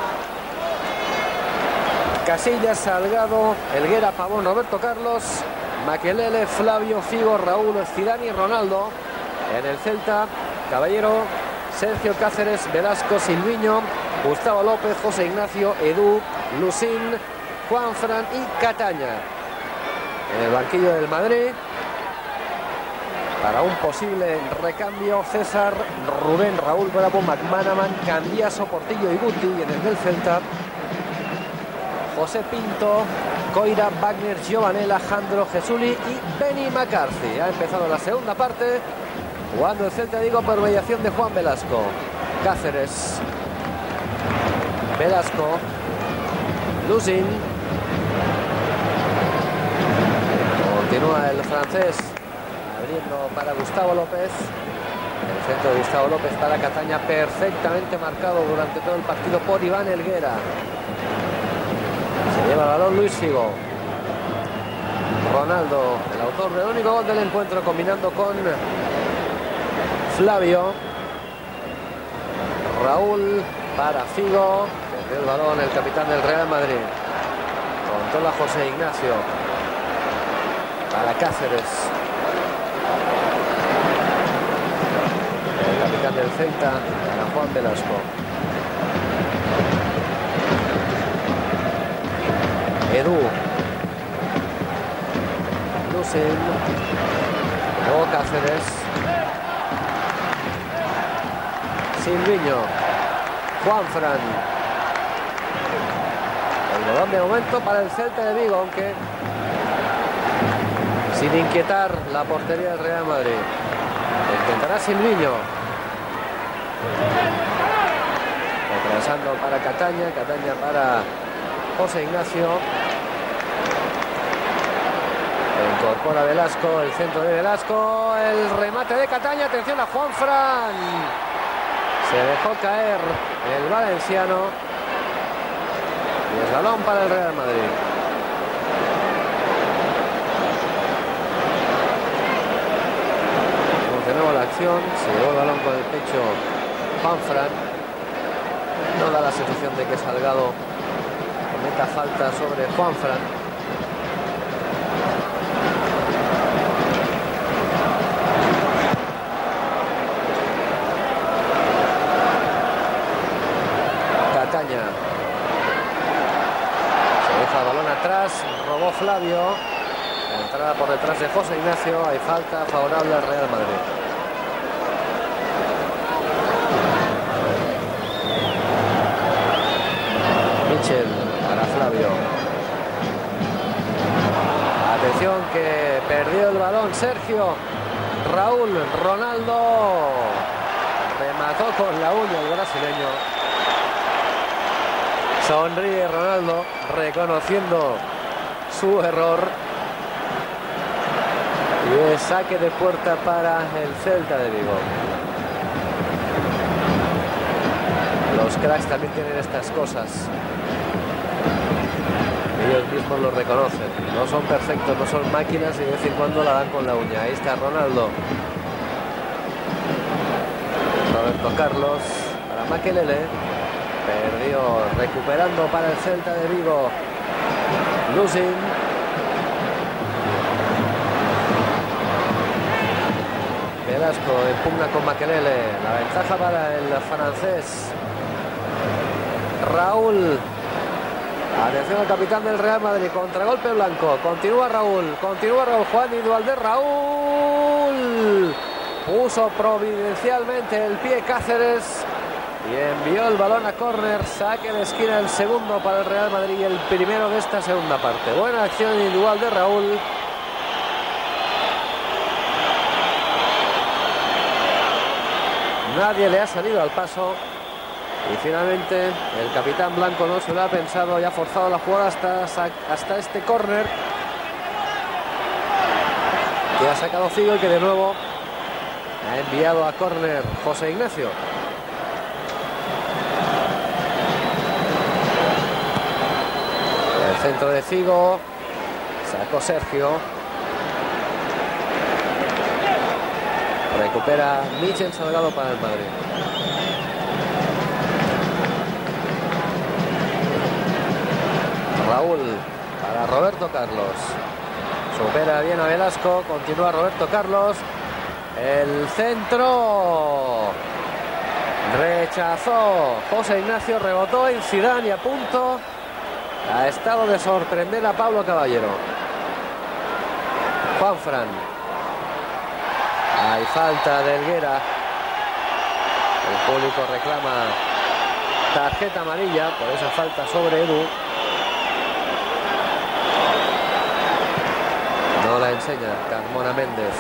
Casillas, Salgado, Helguera, Pavón, Roberto Carlos, Makelele, Flavio, Figo, Raúl, Zidane y Ronaldo. En el Celta, Caballero, Sergio, Cáceres, Velasco, Silviño, Gustavo López, José Ignacio, Edu, Lusin, Juanfran y Cataña. En el banquillo del Madrid, para un posible recambio, César, Rubén, Raúl, Bravo, McManaman, Cambiaso, Portillo y Guti. Y en el del Celta, José Pinto, Coira, Wagner, Giovanella, Jandro, Jesuli y Benny McCarthy. Ha empezado la segunda parte, jugando el Celta de Vigo por mediación de Juan Velasco. Cáceres, Velasco, Lusin. Continúa el francés, abriendo para Gustavo López. El centro de Gustavo López para Cataña, perfectamente marcado durante todo el partido por Iván Helguera. Se lleva el balón Luis Figo. Ronaldo, el autor del único gol del encuentro, combinando con Flavio. Raúl para Figo. Perdió el balón el capitán del Real Madrid. Controla José Ignacio. Para Cáceres. El capitán del Celta, para Juan Velasco. Edu. Lusin. Luego Cáceres. Silviño. Juanfran. El balón de momento para el Celta de Vigo, aunque sin inquietar la portería del Real Madrid. Intentará Silviño. Retrasando para Cataña. Cataña para José Ignacio. Incorpora Velasco. El centro de Velasco. El remate de Cataña. Atención a Juanfran. Se dejó caer el valenciano. Y el balón para el Real Madrid. De nuevo la acción. Se llevó el balón con el pecho Juanfran. No da la sensación de que Salgado cometa falta sobre Juanfran. Cataña. Se deja el balón atrás. Robó Flavio. Entrada por detrás de José Ignacio. Hay falta favorable al Real Madrid. Michel para Flavio. Atención que perdió el balón Sergio. Raúl Ronaldo. Remató con la uña el brasileño. Sonríe Ronaldo reconociendo su error. Y es saque de puerta para el Celta de Vigo. Los cracks también tienen estas cosas. Ellos mismos lo reconocen. No son perfectos, no son máquinas y de vez en cuando la dan con la uña. Ahí está Ronaldo. Roberto Carlos para Makelele. Perdió, recuperando para el Celta de Vigo. Lusin. Velasco impugna con Makelele. La ventaja para el francés. Raúl. Atención al capitán del Real Madrid. Contragolpe blanco. Continúa Raúl. Continúa Raúl. Juan individual de Raúl. Puso providencialmente el pie Cáceres. Y envió el balón a córner. Saque de esquina, el segundo para el Real Madrid. Y el primero de esta segunda parte. Buena acción individual de Raúl. Nadie le ha salido al paso. Y finalmente el capitán blanco no se lo ha pensado y ha forzado la jugada hasta, hasta este córner que ha sacado Figo y que de nuevo ha enviado a córner José Ignacio. El centro de Figo. Sacó Sergio. Recupera Michel Salgado para el Madrid. Raúl para Roberto Carlos. Supera bien a Velasco. Continúa Roberto Carlos. El centro. Rechazó José Ignacio. Rebotó en Zidane y a punto ha estado de sorprender a Pablo Caballero. Juanfran. Hay falta de Helguera. El público reclama tarjeta amarilla por esa falta sobre Edu. No la enseña Carmona Méndez.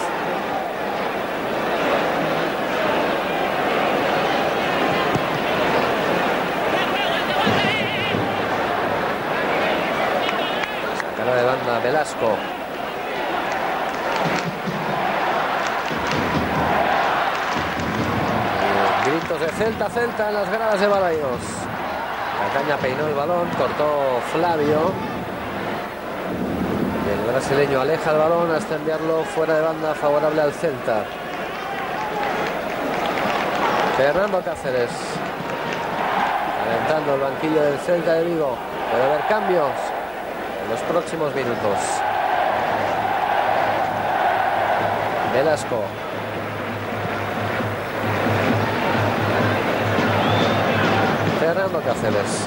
Sacará de banda Velasco. Gritos de Celta, Celta en las gradas de Balaídos. Cataña peinó el balón, cortó Flavio. El brasileño aleja el balón hasta enviarlo fuera de banda, favorable al Celta. Fernando Cáceres. Calentando el banquillo del Celta de Vigo. Puede haber cambios en los próximos minutos. Velasco. Fernando Cáceres.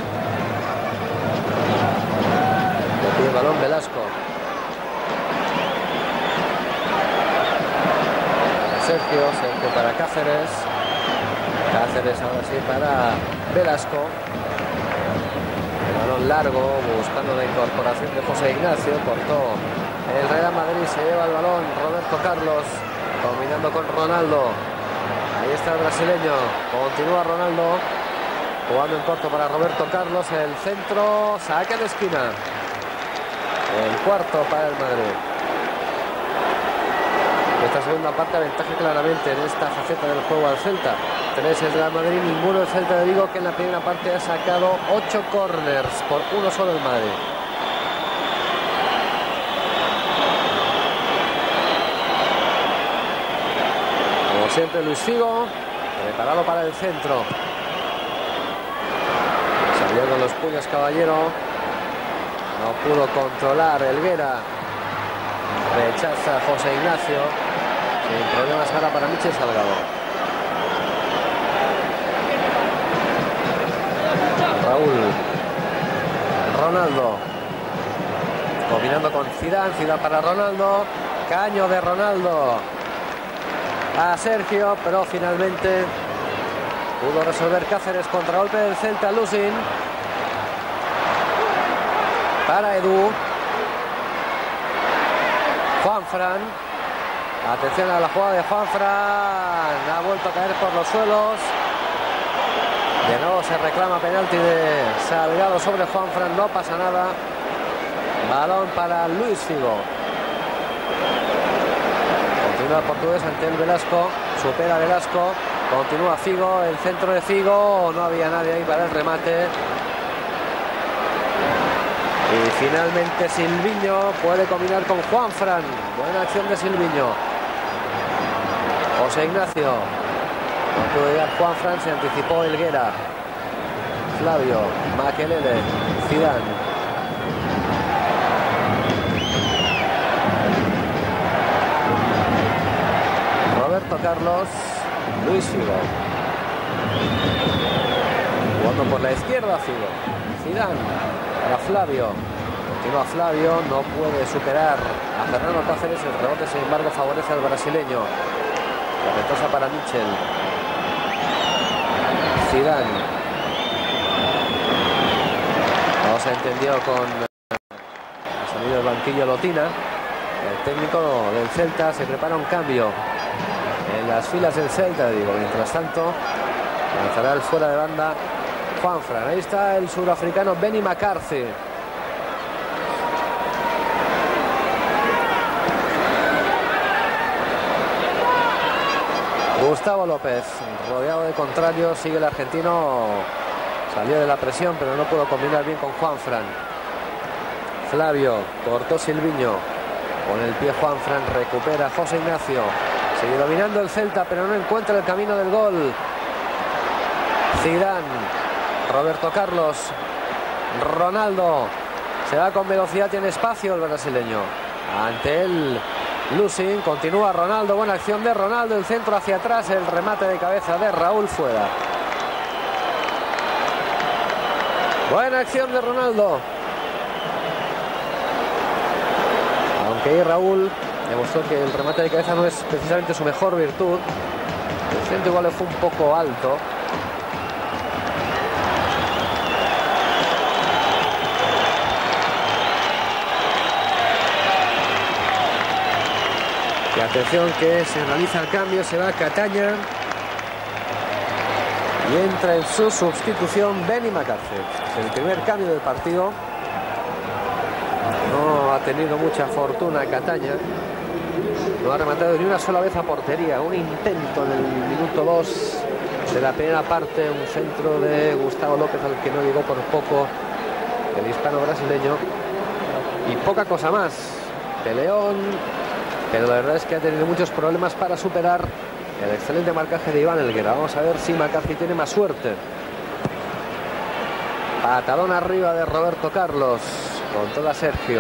Le pide el balón Velasco. Sergio, Sergio para Cáceres. Cáceres ahora sí para Velasco. El balón largo, buscando la incorporación de José Ignacio. Cortó el Real Madrid, se lleva el balón Roberto Carlos, combinando con Ronaldo. Ahí está el brasileño, continúa Ronaldo, jugando en corto para Roberto Carlos. El centro, saque de esquina. El cuarto para el Madrid. Esta segunda parte aventaja claramente en esta faceta del juego al Celta. Tres el Real Madrid, ninguno el Celta de Vigo, que en la primera parte ha sacado ocho córners por uno solo el Madrid. Como siempre Luis Figo, preparado para el centro. Salió con los puños Caballero. No pudo controlar Helguera. Rechaza José Ignacio. Sin problemas ahora para Michel Salgado. Raúl. Ronaldo. Combinando con Zidane. Zidane para Ronaldo. Caño de Ronaldo a Sergio, pero finalmente pudo resolver Cáceres. Contragolpe del Celta. Lusin. Para Edu. Juanfran. Atención a la jugada de Juanfran. Ha vuelto a caer por los suelos. De nuevo se reclama penalti de Salgado sobre Juanfran. No pasa nada. Balón para Luis Figo. Continúa el portugués ante el Velasco. Supera Velasco. Continúa Figo. El centro de Figo. No había nadie ahí para el remate. Y finalmente Silviño puede combinar con Juanfran. Buena acción de Silviño. José Ignacio. No pudo llegar Juanfran, se anticipó Helguera. Flavio, Makelele, Zidane. Roberto Carlos, Luis Figo. Jugando por la izquierda Figo. Zidane para Flavio. Continúa Flavio, no puede superar a Fernando Cáceres. El rebote, sin embargo, favorece al brasileño. Corretosa para Michel. Zidane. No se entendió con el sonido del banquillo Lotina. El técnico del Celta se prepara un cambio en las filas del Celta, digo. Mientras tanto, lanzará el fuera de banda Juanfran. Ahí está el surafricano Benny McCarthy. Gustavo López, rodeado de contrarios, sigue el argentino. Salió de la presión, pero no pudo combinar bien con Juanfran. Flavio, cortó Silviño. Con el pie Juanfran, recupera José Ignacio. Sigue dominando el Celta, pero no encuentra el camino del gol. Zidane. Roberto Carlos. Ronaldo. Se va con velocidad, tiene espacio el brasileño. Ante él Lusin. Continúa Ronaldo. Buena acción de Ronaldo. El centro hacia atrás. El remate de cabeza de Raúl fuera. Buena acción de Ronaldo. Aunque ahí Raúl demostró que el remate de cabeza no es precisamente su mejor virtud. El centro igual le fue un poco alto. Y atención que se realiza el cambio, se va Cataña y entra en su sustitución Benny McCarthy. Es el primer cambio del partido. No ha tenido mucha fortuna Cataña. No ha rematado ni una sola vez a portería. Un intento en el minuto dos de la primera parte, un centro de Gustavo López al que no llegó por poco el hispano brasileño. Y poca cosa más. Peleón. Pero la verdad es que ha tenido muchos problemas para superar el excelente marcaje de Iván Helguera. Vamos a ver si McCarthy tiene más suerte. Patadón arriba de Roberto Carlos. Controla Sergio.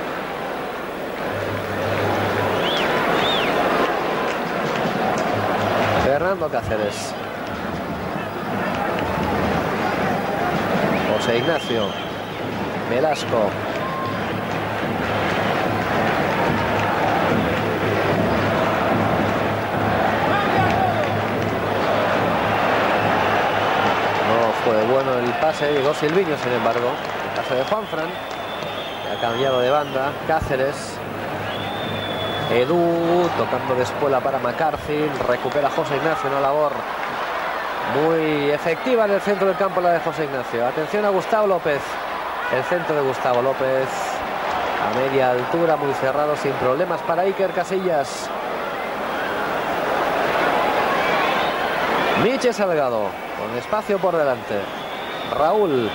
Fernando Cáceres. José Ignacio. Velasco. Fue bueno el pase, llegó Silviño, sin embargo. El pase de Juanfran, que ha cambiado de banda. Cáceres. Edu tocando de espuela para McCarthy. Recupera José Ignacio, una labor muy efectiva en el centro del campo, la de José Ignacio. Atención a Gustavo López. El centro de Gustavo López a media altura, muy cerrado, sin problemas para Iker Casillas. Miche Salgado con espacio por delante. Raúl.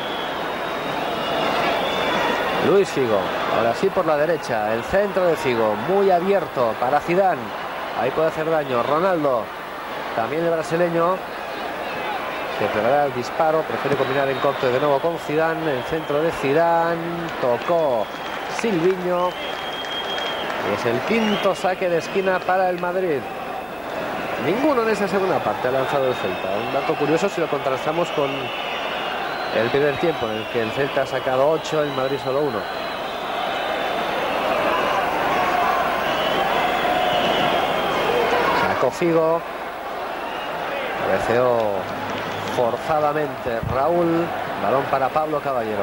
Luis Figo. Ahora sí por la derecha. El centro de Figo muy abierto para Zidane. Ahí puede hacer daño. Ronaldo. También el brasileño. Se pegará el disparo. Prefiere combinar en corto de nuevo con Zidane. El centro de Zidane. Tocó Silviño. Y es el quinto saque de esquina para el Madrid. Ninguno en esa segunda parte ha lanzado el Celta. Un dato curioso si lo contrastamos con el primer tiempo, en el que el Celta ha sacado ocho, el Madrid solo uno. Sacó Figo. Cabeceó forzadamente Raúl. Balón para Pablo Caballero.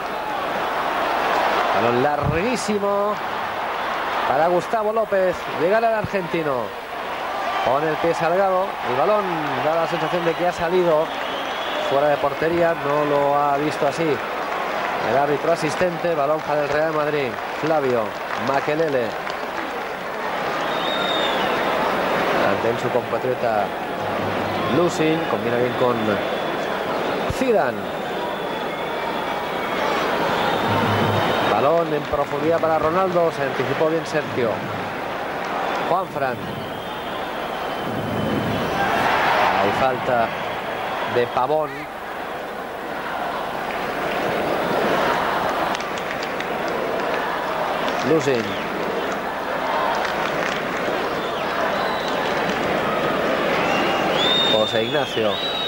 Balón larguísimo para Gustavo López. Llegará el argentino. Pone el pie Salgado. El balón da la sensación de que ha salido fuera de portería. No lo ha visto así el árbitro asistente. Balón para el Real Madrid. Flavio Makelele. Ante su compatriota Lusin. Combina bien con Zidane. Balón en profundidad para Ronaldo. Se anticipó bien Sergio. Juanfran. Hay falta de Pavón. Lusin. José Ignacio.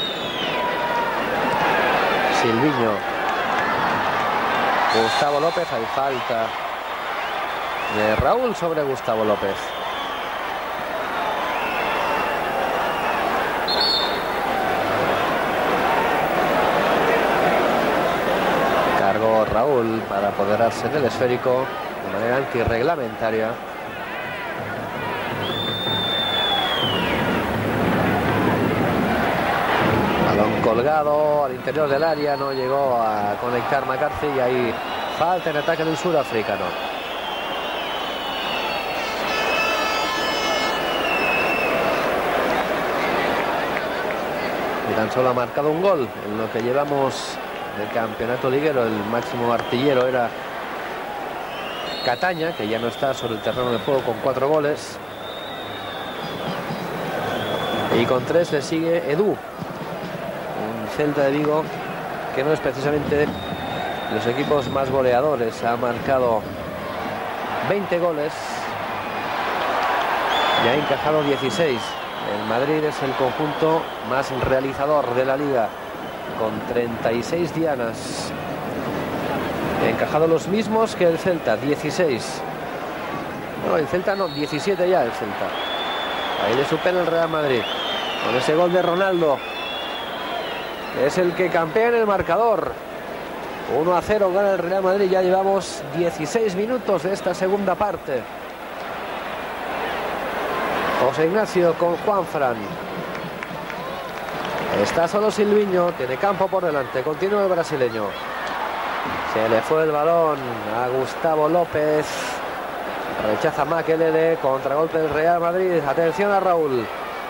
Silviño. Gustavo López. Hay falta de Raúl sobre Gustavo López. Raúl para apoderarse del esférico de manera antirreglamentaria. Balón colgado al interior del área, no llegó a conectar McCarthy y ahí falta en ataque del surafricano. Y tan solo ha marcado un gol en lo que llevamos del campeonato liguero. El máximo artillero era Cataña, que ya no está sobre el terreno de juego, con cuatro goles. Y con tres le sigue Edu. Un Celta de Vigo que no es precisamente los equipos más goleadores. Ha marcado veinte goles y ha encajado dieciséis. El Madrid es el conjunto más realizador de la liga, con treinta y seis dianas. Ha encajado los mismos que el Celta, dieciséis. No, el Celta no, diecisiete ya el Celta. Ahí le supera el Real Madrid con ese gol de Ronaldo. Es el que campea en el marcador. uno a cero gana el Real Madrid. Ya llevamos dieciséis minutos de esta segunda parte. José Ignacio con Juanfran. Está solo Silviño, tiene campo por delante. Continúa el brasileño. Se le fue el balón a Gustavo López. Rechaza Makelele. Contragolpe del Real Madrid. Atención a Raúl.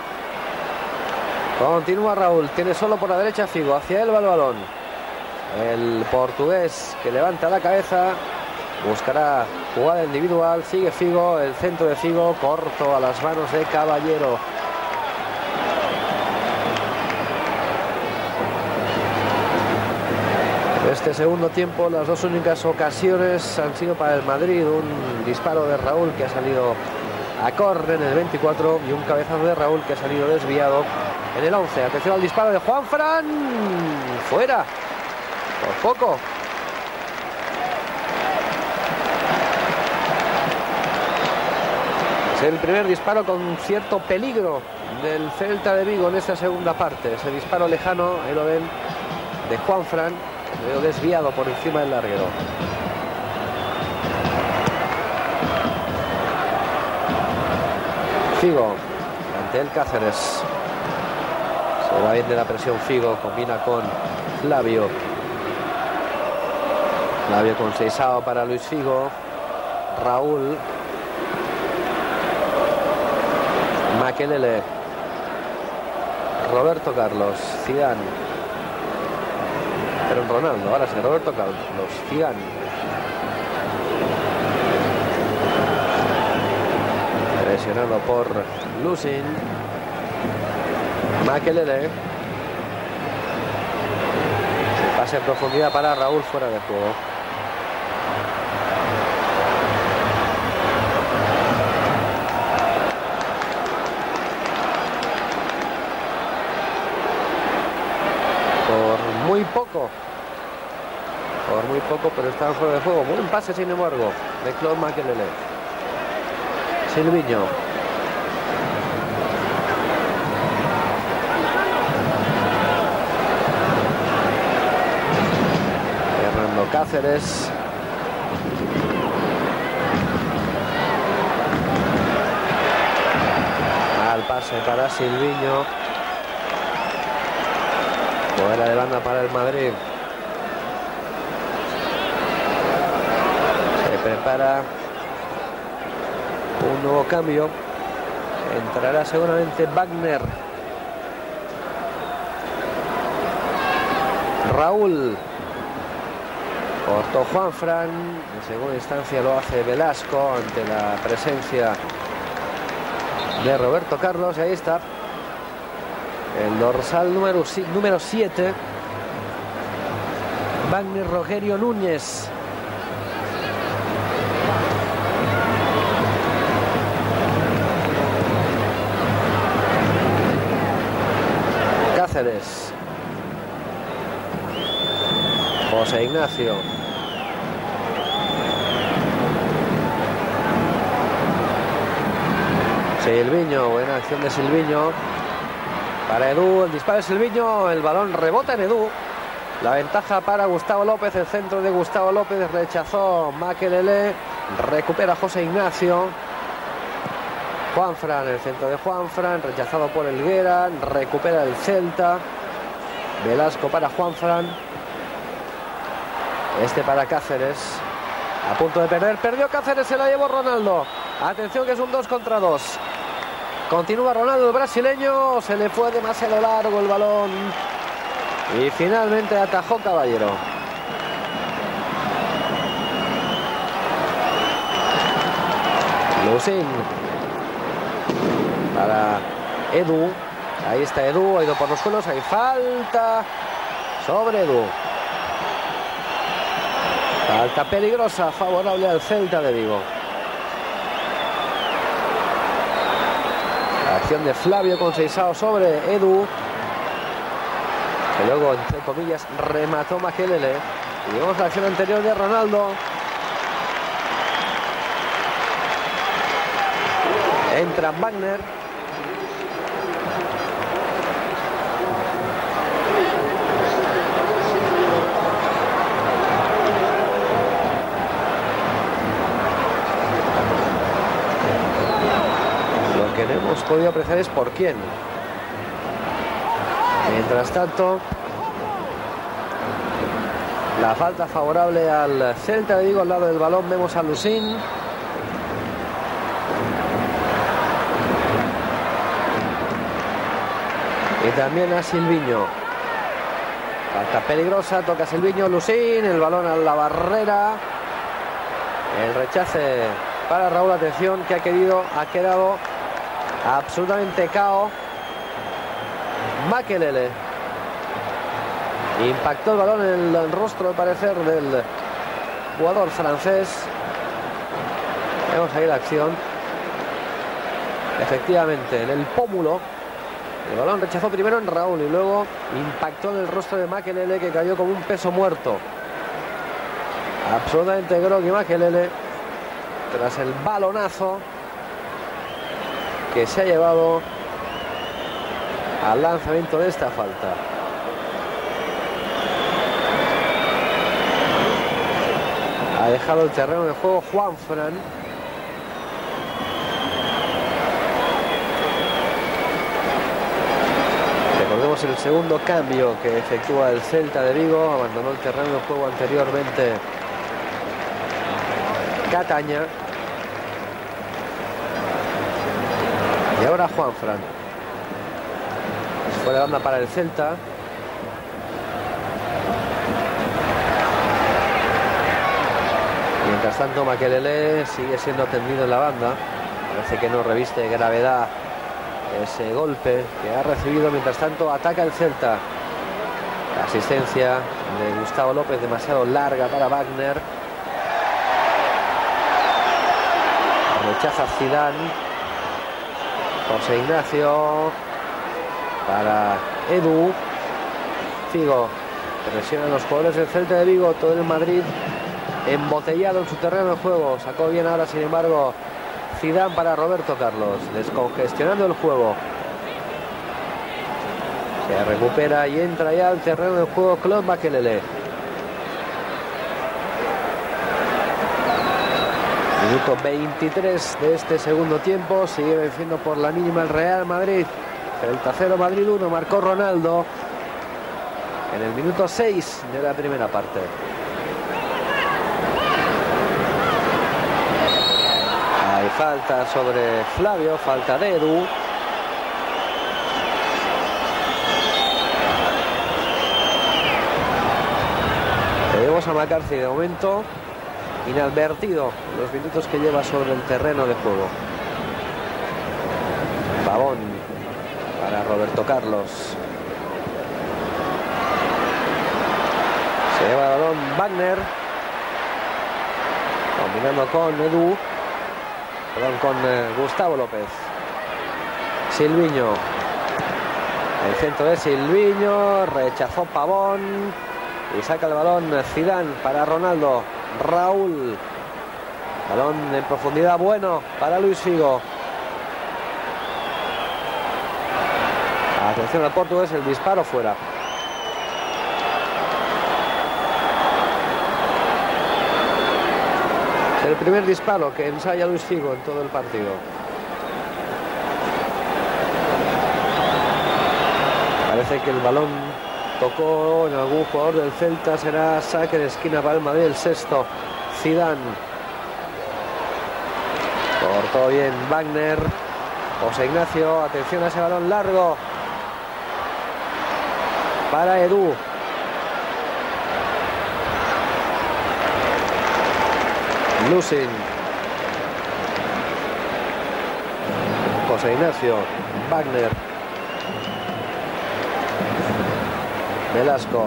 Continúa Raúl. Tiene solo por la derecha Figo. Hacia él va el balón. El portugués que levanta la cabeza. Buscará jugada individual. Sigue Figo. El centro de Figo. Corto a las manos de Caballero. Este segundo tiempo, las dos únicas ocasiones han sido para el Madrid. Un disparo de Raúl que ha salido a córner en el veinticuatro y un cabezazo de Raúl que ha salido desviado en el once. Atención al disparo de Juanfran. Fuera. Por poco. Es el primer disparo con cierto peligro del Celta de Vigo en esta segunda parte. Ese disparo lejano, ahí lo ven. de Juanfran, veo desviado por encima del larguero. Figo, ante el Cáceres. Se va bien de la presión Figo, combina con Flavio. Flavio con Seixao para Luis Figo. Raúl. Makelele. Roberto Carlos. Zidane. Pero en Ronaldo, ahora sí, Roberto Carlos. Zidane. Presionado por Lusin. Makelele. Pase en profundidad para Raúl, fuera de juego. Por muy poco. Por muy poco, pero está en fuera de juego. Buen pase, sin embargo, de Claude Makelele. Silviño. Fernando Cáceres. Al pase para Silviño. Fuera de banda para el Madrid. Se prepara un nuevo cambio. Entrará seguramente Wagner. Raúl. Cortó Juanfran. En segunda instancia lo hace Velasco ante la presencia de Roberto Carlos. Y ahí está el dorsal número número siete. Wagner Rogerio Núñez. Cáceres. José Ignacio. Silviño, buena acción de Silviño. Para Edu, el disparo de Silviño, el balón rebota en Edu. La ventaja para Gustavo López, el centro de Gustavo López, rechazó Makelele, recupera José Ignacio. Juanfran, el centro de Juanfran, rechazado por Helguera, recupera el Celta. Velasco para Juanfran. Este para Cáceres. A punto de perder, perdió Cáceres, se la llevó Ronaldo. Atención que es un dos contra dos. Continúa Ronaldo, el brasileño, se le fue demasiado largo el balón y finalmente atajó Caballero. Lusin para Edu, ahí está Edu, ha ido por los suelos, hay falta sobre Edu. Falta peligrosa, favorable al Celta de Vigo. Acción de Flavio con Seixao sobre Edu, que luego, entre comillas, remató Makelele. Y vemos la acción anterior de Ronaldo. Entra Wagner. Que no hemos podido apreciar es por quién. Mientras tanto, la falta favorable al Celta de Vigo. Al lado del balón vemos a Lusin. Y también a Silviño. Falta peligrosa, toca Silviño, Lusin, el balón a la barrera. El rechace para Raúl, atención, que ha querido, ha quedado absolutamente cao. Makelele impactó el balón en el rostro, al parecer, del jugador francés. Vemos ahí la acción. Efectivamente, en el pómulo. El balón rechazó primero en Raúl y luego impactó en el rostro de Makelele, que cayó como un peso muerto. Absolutamente groggy Makelele tras el balonazo que se ha llevado al lanzamiento de esta falta. Ha dejado el terreno de juego Juanfran. Recordemos el segundo cambio que efectúa el Celta de Vigo. Abandonó el terreno de juego anteriormente Cataña. Y ahora Juanfran. Fuera de banda para el Celta. Mientras tanto, Makelele sigue siendo atendido en la banda. Parece que no reviste gravedad ese golpe que ha recibido. Mientras tanto, ataca el Celta. La asistencia de Gustavo López demasiado larga para Wagner. Rechaza Zidane. José Ignacio para Edu. Figo presiona a los jugadores del Celta de Vigo. Todo el Madrid embotellado en su terreno de juego. Sacó bien ahora, sin embargo, Zidane para Roberto Carlos, descongestionando el juego. Se recupera y entra ya al terreno de juego Claude Makelele. Minuto veintitrés de este segundo tiempo. Sigue venciendo por la mínima el Real Madrid. Celta cero, Madrid uno. Marcó Ronaldo en el minuto seis de la primera parte. Hay falta sobre Flavio, falta de Edu. Tenemos a McCarthy de momento inadvertido los minutos que lleva sobre el terreno de juego. Pavón para Roberto Carlos. Se lleva el balón Wagner. Combinando con Edu. Perdón, con eh, Gustavo López. Silviño. El centro de Silviño. Rechazó Pavón. Y saca el balón Zidane para Ronaldo. Raúl. Balón en profundidad bueno para Luis Figo. Atención al portugués, el disparo fuera. El primer disparo que ensaya Luis Figo en todo el partido. Parece que el balón tocó en algún jugador del Celta. Será saque de esquina para el Madrid, el sexto. Zidane. Cortó bien Wagner. José Ignacio, atención a ese balón largo para Edu. Lusin. José Ignacio. Wagner. Velasco.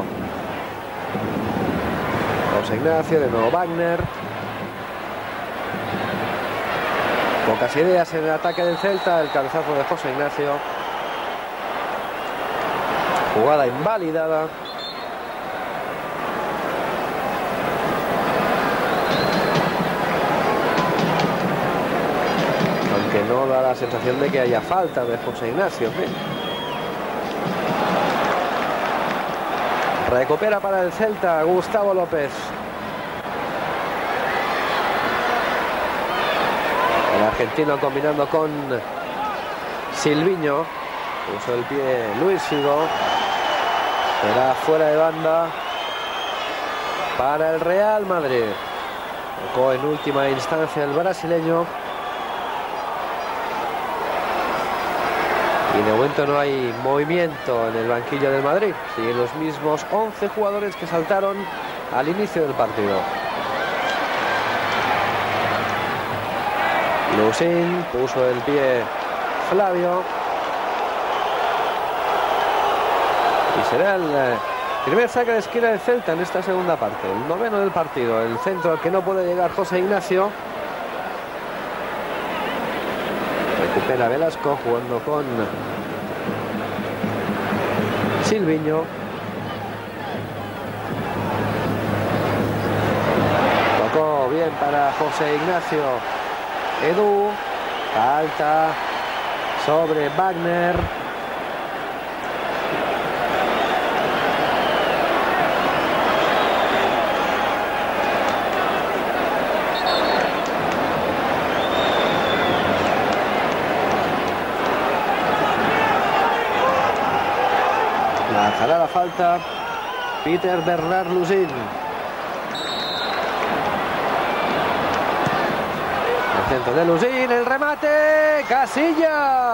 José Ignacio, de nuevo Wagner. Pocas ideas en el ataque del Celta. El cabezazo de José Ignacio. Jugada invalidada. Aunque no da la sensación de que haya falta de José Ignacio. ¿Sí? Recupera para el Celta Gustavo López. El argentino combinando con Silviño. Puso el pie Luis Figo. Será fuera de banda para el Real Madrid. Tocó en última instancia el brasileño. Y de momento no hay movimiento en el banquillo del Madrid. Siguen los mismos once jugadores que saltaron al inicio del partido. Lusin, puso el pie Flavio. Y será el eh, primer saque de esquina del Celta en esta segunda parte. El noveno del partido. El centro al que no puede llegar José Ignacio. Recupera Velasco jugando con Silviño. Tocó bien para José Ignacio. Edu. Falta sobre Wagner. falta Peter Bernard Lusin. El centro de Lusin, el remate, Casillas.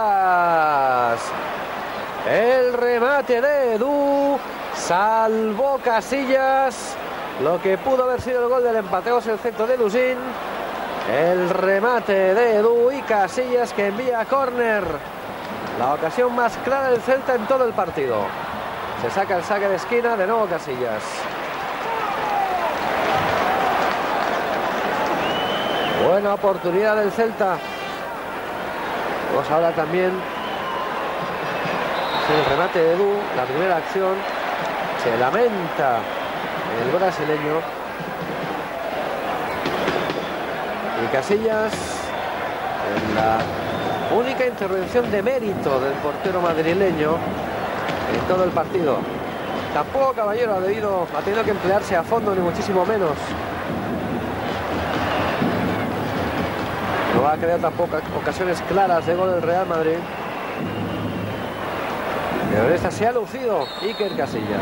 El remate de Edu, salvó Casillas lo que pudo haber sido el gol del empate. Es el centro de Lusin, el remate de Edu y Casillas que envía a córner. La ocasión más clara del Celta en todo el partido. Se saca el saque de esquina, de nuevo Casillas. Buena oportunidad del Celta. Vamos ahora también el remate de Edu, la primera acción. Se lamenta el brasileño. Y Casillas, en la única intervención de mérito del portero madrileño en todo el partido. Tampoco Caballero ha debido, ha tenido que emplearse a fondo, ni muchísimo menos. No va a crear tampoco ocasiones claras de gol del Real Madrid. Pero en esta se ha lucido Iker Casillas.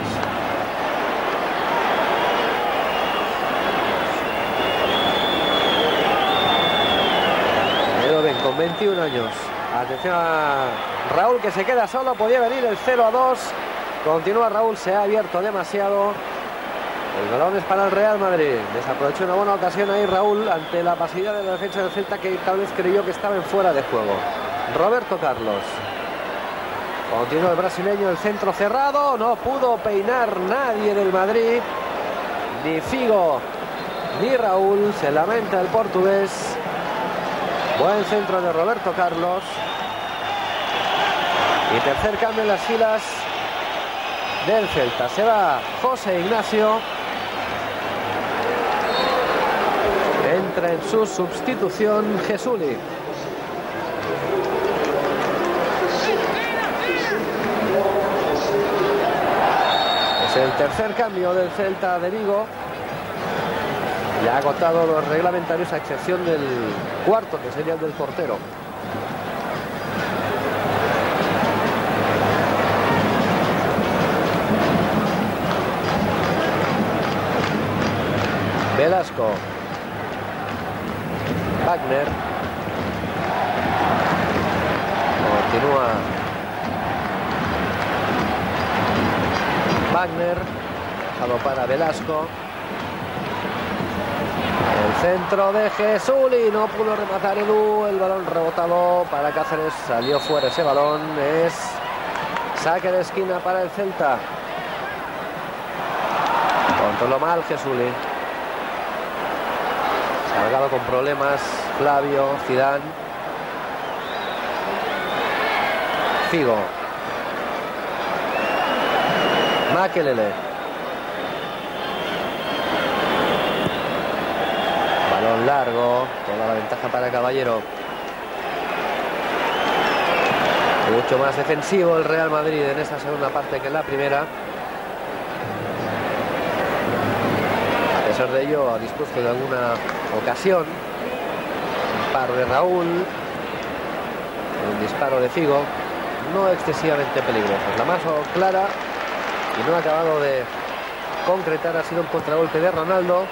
Con veintiún años. Atención a Raúl, que se queda solo. Podía venir el cero a dos. Continúa Raúl, se ha abierto demasiado. El balón es para el Real Madrid. Desaprovechó una buena ocasión ahí Raúl ante la pasividad de la defensa del Celta, que tal vez creyó que estaba en fuera de juego. Roberto Carlos. Continúa el brasileño, el centro cerrado. No pudo peinar nadie del Madrid. Ni Figo ni Raúl. Se lamenta el portugués. Buen centro de Roberto Carlos. Y tercer cambio en las filas del Celta. Se va José Ignacio. Entra en su sustitución Jesuli. Es el tercer cambio del Celta de Vigo. Ya ha agotado los reglamentarios a excepción del cuarto, que sería el del portero. Velasco. Wagner. Continúa Wagner. Dejado para Velasco. El centro de Jesuli, no pudo rematar Edu, el balón rebotado para Cáceres, salió fuera ese balón, es saque de esquina para el Celta. Controló mal Jesuli. Salgado con problemas Flavio, Zidane. Figo. Makelele. Balón largo, toda la ventaja para Caballero. Mucho más defensivo el Real Madrid en esta segunda parte que en la primera. A pesar de ello, ha dispuesto de alguna ocasión. Un paro de Raúl. Un disparo de Figo. No excesivamente peligroso. La más clara y no ha acabado de concretar ha sido un contragolpe de Ronaldo,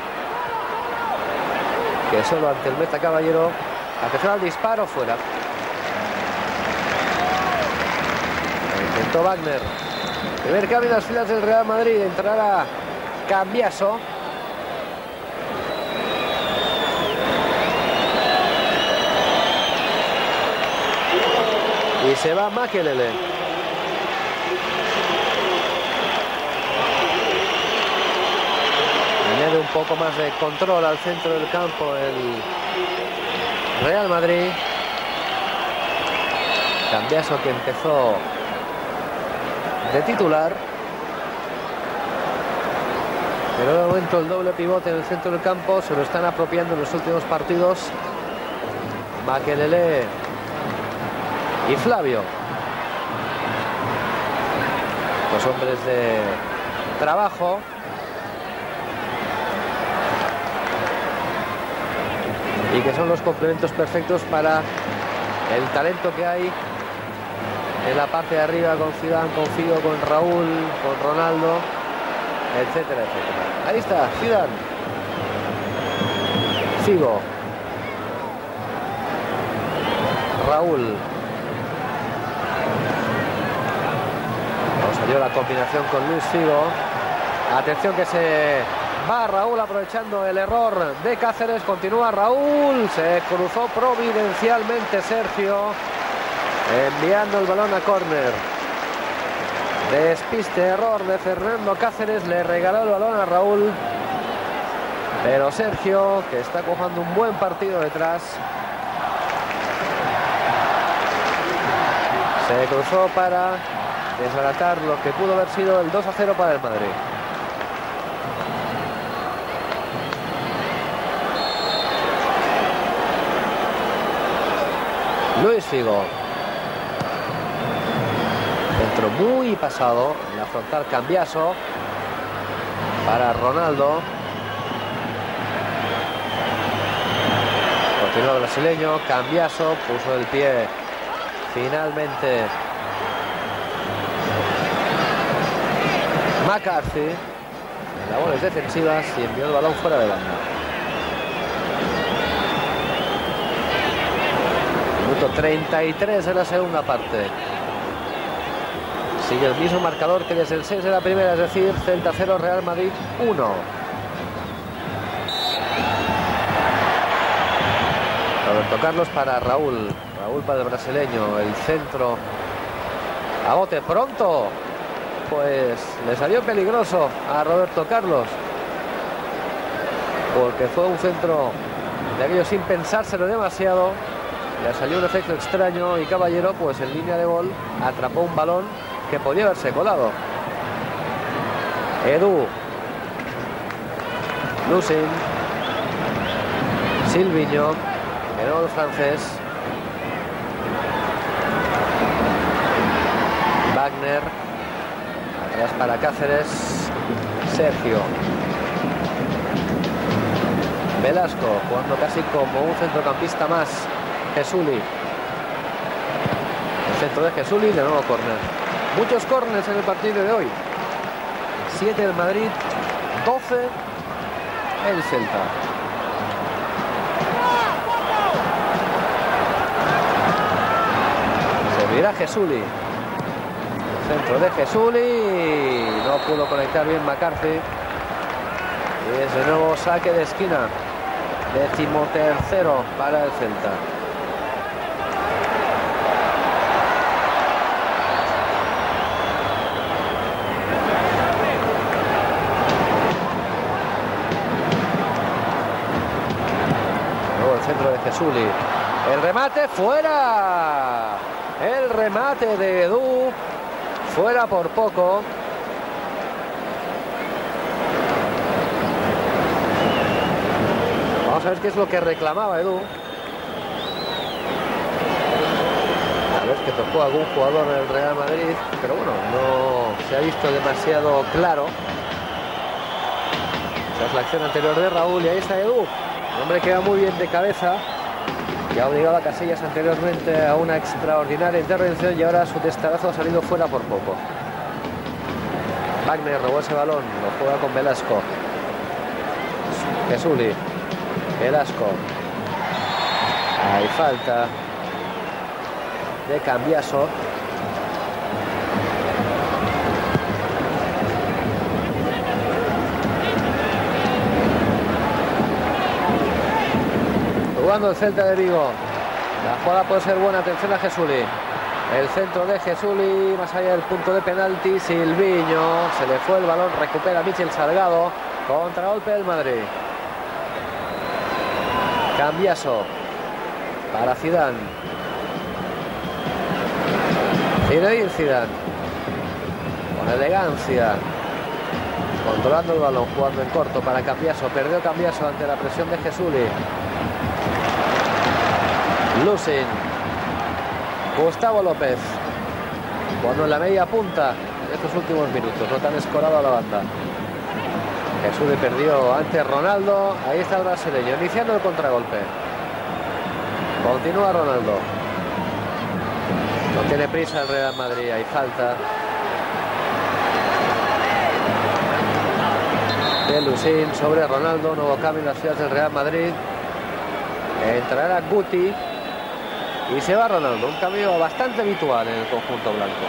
que solo ante el meta Caballero. Atención al disparo, fuera. Intentó Wagner. Primer cambio en las filas del Real Madrid. Entrará Cambiaso. Y se va Makelele. Añade un poco más de control al centro del campo el Real Madrid. Cambiaso, que empezó de titular, pero de momento el doble pivote en el centro del campo se lo están apropiando en los últimos partidos Makelele y Flavio, los hombres de trabajo. Y que son los complementos perfectos para el talento que hay en la parte de arriba con Zidane, con Figo, con Raúl, con Ronaldo, etcétera, etcétera. Ahí está, Zidane. Figo. Raúl. Salió la combinación con Luis Figo. Atención que se va Raúl aprovechando el error de Cáceres. Continúa Raúl. Se cruzó providencialmente Sergio, enviando el balón a córner. Despiste, error de Fernando Cáceres. Le regaló el balón a Raúl. Pero Sergio, que está jugando un buen partido detrás, se cruzó para desbaratar lo que pudo haber sido el dos a cero para el Madrid. Luis Figo. Centro muy pasado. En la frontal Cambiaso. Para Ronaldo. Continúa el brasileño. Cambiaso. Puso el pie. Finalmente McCarthy. Labores defensivas y envió el balón fuera de banda. Minuto treinta y tres de la segunda parte. Sigue el mismo marcador que desde el seis de la primera, es decir, Celta cero, Real Madrid uno. Roberto Carlos para Raúl. Raúl para el brasileño. El centro a bote pronto. Pues le salió peligroso a Roberto Carlos, porque fue un centro de aquello sin pensárselo demasiado. Le salió un efecto extraño y Caballero, pues en línea de gol, atrapó un balón que podía haberse colado. Edu. Lucin. Silviño. El francés. Wagner. Atrás para Cáceres. Sergio. Velasco jugando casi como un centrocampista más. Jesuli. El centro de Jesuli, de nuevo córner. Muchos córners en el partido de hoy. siete el Madrid, doce el Celta. Servirá Jesuli. Centro de Jesuli. No pudo conectar bien McCarthy. Y es de nuevo saque de esquina. Decimotercero para el Celta. Luego el centro de Jesuli. El remate fuera. El remate de Edu. Fuera por poco. Vamos a ver qué es lo que reclamaba Edu. A ver que tocó a algún jugador del Real Madrid, pero bueno, no se ha visto demasiado claro. Esa es la acción anterior de Raúl y ahí está Edu. El hombre queda muy bien de cabeza. Que ha obligado a Casillas anteriormente a una extraordinaria intervención y ahora su testarazo ha salido fuera por poco. Wagner robó ese balón, lo juega con Velasco. Jesuli. Velasco. Hay falta de Cambiaso. Jugando el Celta de Vigo. La jugada puede ser buena. Atención a Jesuli. El centro de Jesuli, más allá del punto de penalti. Silviño. Se le fue el balón. Recupera Michel Salgado. Contragolpe del Madrid. Cambiaso. Para Zidane. Zinedine Zidane. Con elegancia. Controlando el balón. Jugando en corto para Cambiaso. Perdió Cambiaso ante la presión de Jesuli. Lucin. Gustavo López. Cuando en la media punta en estos últimos minutos. No tan escorado a la banda. Jesuli perdió ante Ronaldo. Ahí está el brasileño. Iniciando el contragolpe. Continúa Ronaldo. No tiene prisa el Real Madrid, hay falta de Lusín sobre Ronaldo. Nuevo cambio en las filas del Real Madrid. Entrará Guti y se va Ronaldo. Un cambio bastante habitual en el conjunto blanco.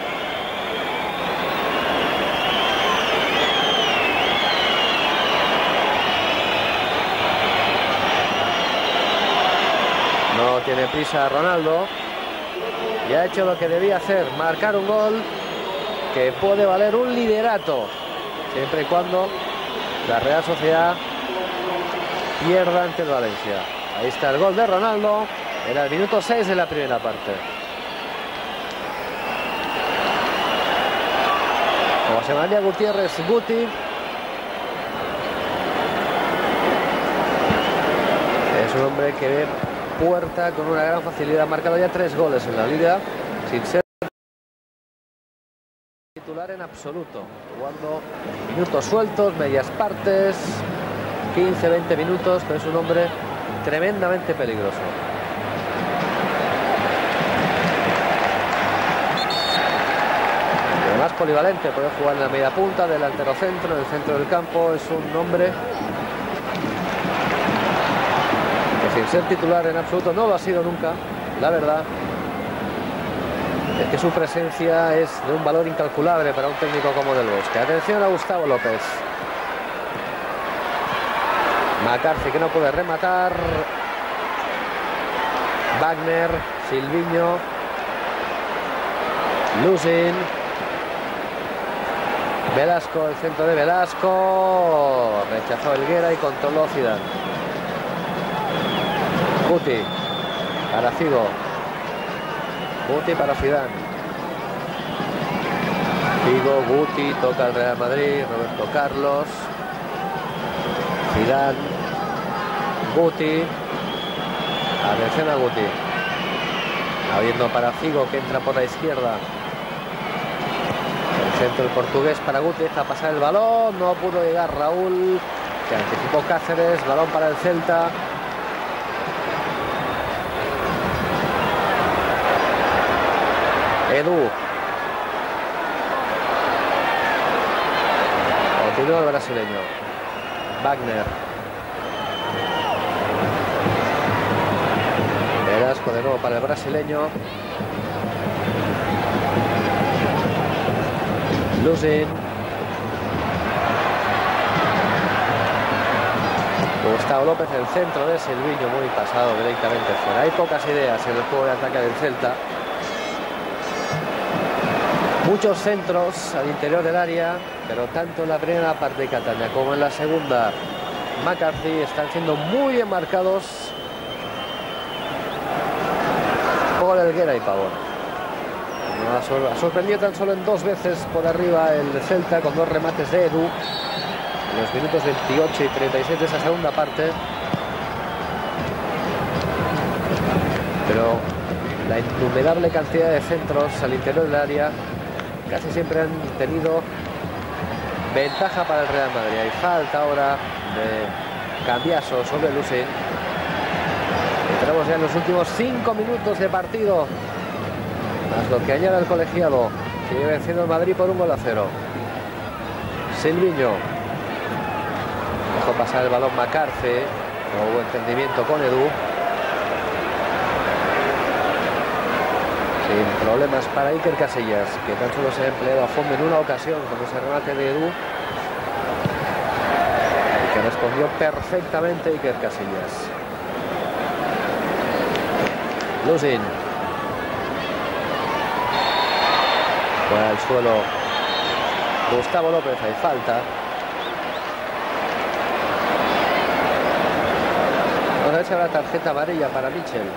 No tiene prisa Ronaldo y ha hecho lo que debía hacer, marcar un gol que puede valer un liderato siempre y cuando la Real Sociedad pierda ante el Valencia. Ahí está el gol de Ronaldo, era el minuto seis de la primera parte. José María Gutiérrez Guti. Es un hombre que ve puerta con una gran facilidad. Ha marcado ya tres goles en la liga sin ser titular en absoluto, jugando minutos sueltos, medias partes, quince veinte minutos, pero es un hombre tremendamente peligroso. Además polivalente, puede jugar en la media punta, delantero centro, en el centro del campo. Es un hombre sin ser titular en absoluto no lo ha sido nunca. La verdad es que su presencia es de un valor incalculable para un técnico como Del Bosque. Atención a Gustavo López. McCarthy, que no puede rematar. Wagner, Silviño, Lusín, Velasco, el centro de Velasco, rechazó Helguera y controló Zidane. Guti para Figo, Guti para Zidane. Figo, Guti, toca el Real Madrid, Roberto Carlos, Zidane, Guti. Atención a Guti. Abriendo para Figo, que entra por la izquierda. El centro del portugués para Guti, deja pasar el balón, no pudo llegar Raúl, que anticipó Cáceres, balón para el Celta. Edu. Continúa el brasileño. Wagner. Velasco de nuevo para el brasileño. Lusín. Gustavo López, el centro de Silviño, muy pasado directamente fuera. Hay pocas ideas en el juego de ataque del Celta. Muchos centros al interior del área, pero tanto en la primera parte de Catania como en la segunda, McCarthy están siendo muy bien marcados por Helguera y Pavón. Ha sorprendido tan solo en dos veces por arriba el Celta con dos remates de Edu en los minutos veintiocho y treinta y seis de esa segunda parte. Pero la innumerable cantidad de centros al interior del área casi siempre han tenido ventaja para el Real Madrid. Hay falta ahora de Cambiaso sobre Lusín. Entramos ya en los últimos cinco minutos de partido, más lo que añade el colegiado. Sigue venciendo el Madrid por un gol a cero. Silviño dejó pasar el balón McCarthy, no hubo entendimiento con Edu. Sin problemas para Iker Casillas, que tan solo se ha empleado a fondo en una ocasión con ese remate de Edu, que respondió perfectamente Iker Casillas. Lusín. Fuera al suelo Gustavo López, hay falta. Vamos a ver si habrá tarjeta amarilla para Michel.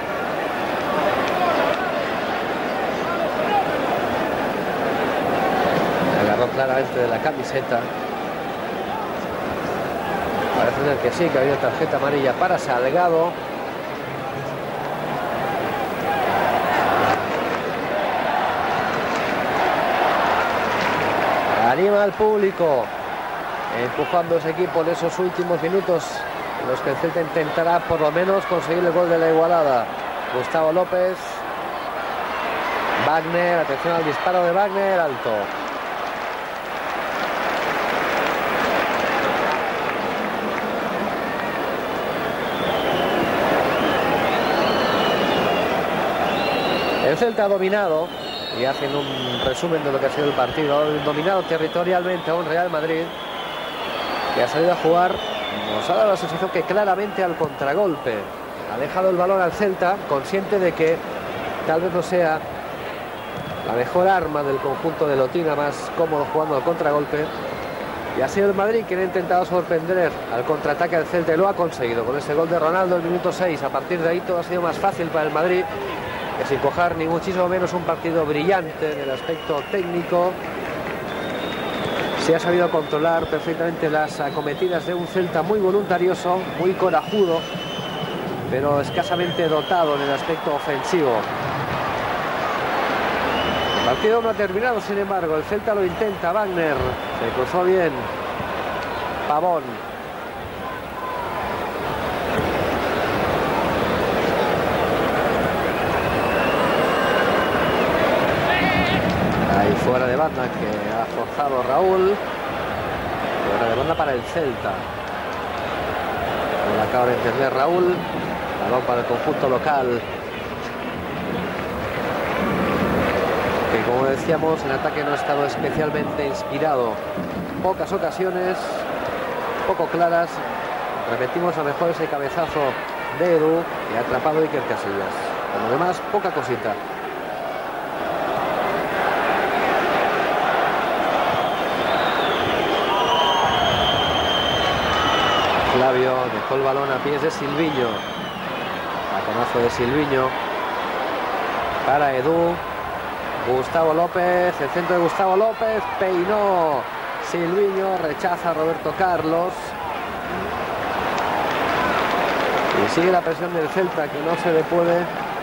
Agarró claramente de la camiseta. Parece ser que sí, que ha habido tarjeta amarilla para Salgado. Anima al público, empujando a ese equipo en esos últimos minutos en los que el Celta intentará por lo menos conseguir el gol de la igualada. Gustavo López Wagner, atención al disparo de Wagner, alto. El Celta ha dominado, y hacen un resumen de lo que ha sido el partido, ha dominado territorialmente a un Real Madrid que ha salido a jugar, nos ha dado la sensación que claramente al contragolpe. Ha dejado el balón al Celta, consciente de que tal vez no sea la mejor arma del conjunto de Lotina, más cómodo jugando al contragolpe. Y ha sido el Madrid quien ha intentado sorprender al contraataque del Celta y lo ha conseguido con ese gol de Ronaldo en el minuto seis. A partir de ahí todo ha sido más fácil para el Madrid, que sin cojar ni muchísimo menos un partido brillante en el aspecto técnico. Se ha sabido controlar perfectamente las acometidas de un Celta muy voluntarioso, muy corajudo, pero escasamente dotado en el aspecto ofensivo. El partido no ha terminado, sin embargo, el Celta lo intenta. Wagner se cruzó bien. Pavón. Ahí fuera de banda que ha forzado Raúl. Fuera de banda para el Celta. Lo acaba de entender Raúl. Balón para el conjunto local, que, como decíamos, en ataque no ha estado especialmente inspirado. Pocas ocasiones, poco claras. Repetimos, a lo mejor ese cabezazo de Edu que ha atrapado Iker Casillas. Por lo demás, poca cosita. Flavio dejó el balón a pies de Silviño. Baconazo de Silviño para Edu. Gustavo López, el centro de Gustavo López, peinó Silviño, rechaza a Roberto Carlos. Y sigue la presión del Celta, que no se le puede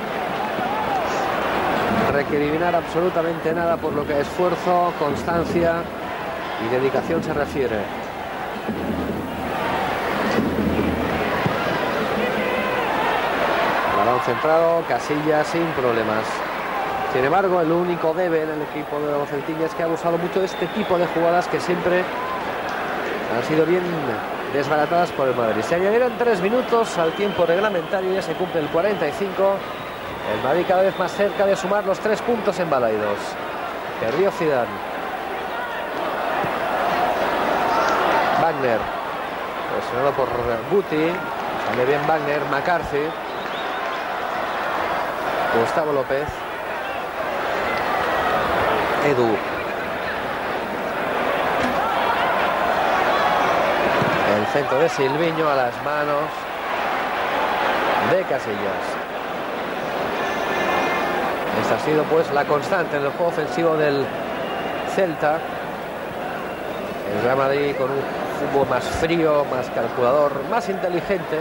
recriminar absolutamente nada por lo que a esfuerzo, constancia y dedicación se refiere. Balón centrado, Casillas sin problemas. Sin embargo, el único debe en el equipo de los celtiñas es que ha abusado mucho de este tipo de jugadas que siempre han sido bien desbaratadas por el Madrid. Se añadieron tres minutos al tiempo reglamentario y ya se cumple el cuarenta y cinco. El Madrid cada vez más cerca de sumar los tres puntos en Balaidos. Perdió Zidane. Wagner, presionado por Guti. Sale bien Wagner, McCarthy. Gustavo López. Edu. El centro de Silviño a las manos de Casillas. Esta ha sido pues la constante en el juego ofensivo del Celta. El Real Madrid con un fútbol más frío, más calculador, más inteligente,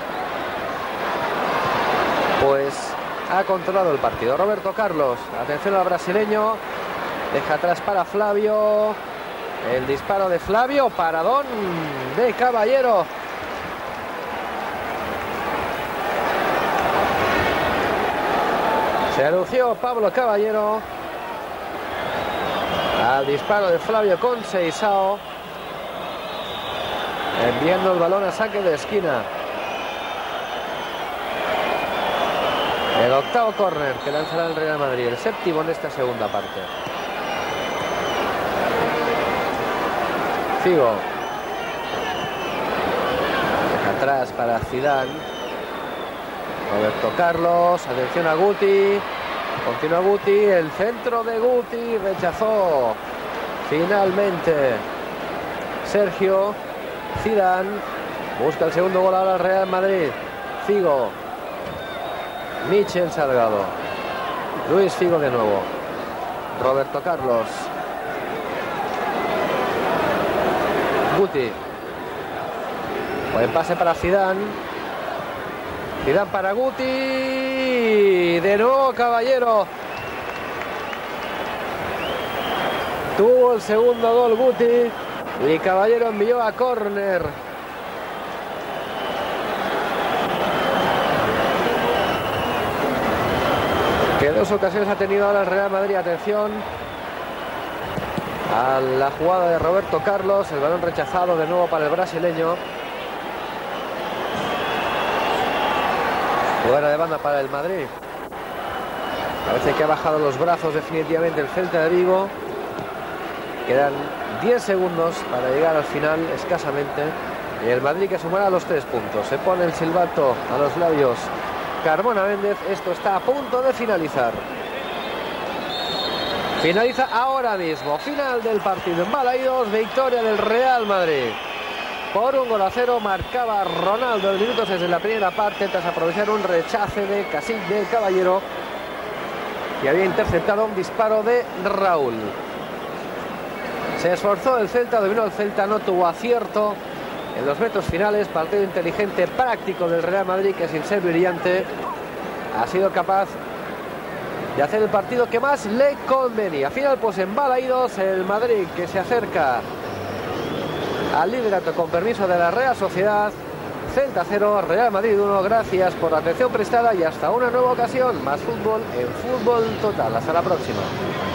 pues ha controlado el partido. Roberto Carlos, atención al brasileño. Deja atrás para Flavio. El disparo de Flavio. Paradón de Caballero. Se lució Pablo Caballero al disparo de Flavio con Seixao, enviando el balón a saque de esquina. El octavo córner que lanzará el Real Madrid, el séptimo en esta segunda parte. Figo. Deja atrás para Zidane. Roberto Carlos. Atención a Guti. Continúa Guti. El centro de Guti. Rechazó finalmente Sergio. Zidane. Busca el segundo gol ahora el Real Madrid. Figo. Michel Salgado. Luis Figo de nuevo. Roberto Carlos. Guti. Buen pase para Zidane. Zidane para Guti. De nuevo Caballero. Tuvo el segundo gol Guti. Y Caballero envió a córner. Que dos ocasiones ha tenido ahora el Real Madrid. Atención a la jugada de Roberto Carlos. El balón rechazado de nuevo para el brasileño. Jugada de banda para el Madrid. Parece que ha bajado los brazos definitivamente el Celta de Vigo. Quedan diez segundos para llegar al final, escasamente. Y el Madrid que sumará los tres puntos. Se pone el silbato a los labios Carmona Méndez. Esto está a punto de finalizar. Finaliza ahora mismo. Final del partido en Balaídos. Victoria del Real Madrid por un gol a cero. Marcaba Ronaldo en minutos desde la primera parte tras aprovechar un rechace de Cacique del Caballero, que había interceptado un disparo de Raúl. Se esforzó el Celta, dominó el Celta, no tuvo acierto en los metros finales. Partido inteligente, práctico del Real Madrid, que sin ser brillante ha sido capaz de hacer el partido que más le convenía. Final pues en Balaídos, el Madrid que se acerca al liderato con permiso de la Real Sociedad. Celta cero, Real Madrid uno. Gracias por la atención prestada y hasta una nueva ocasión. Más fútbol en Fútbol Total. Hasta la próxima.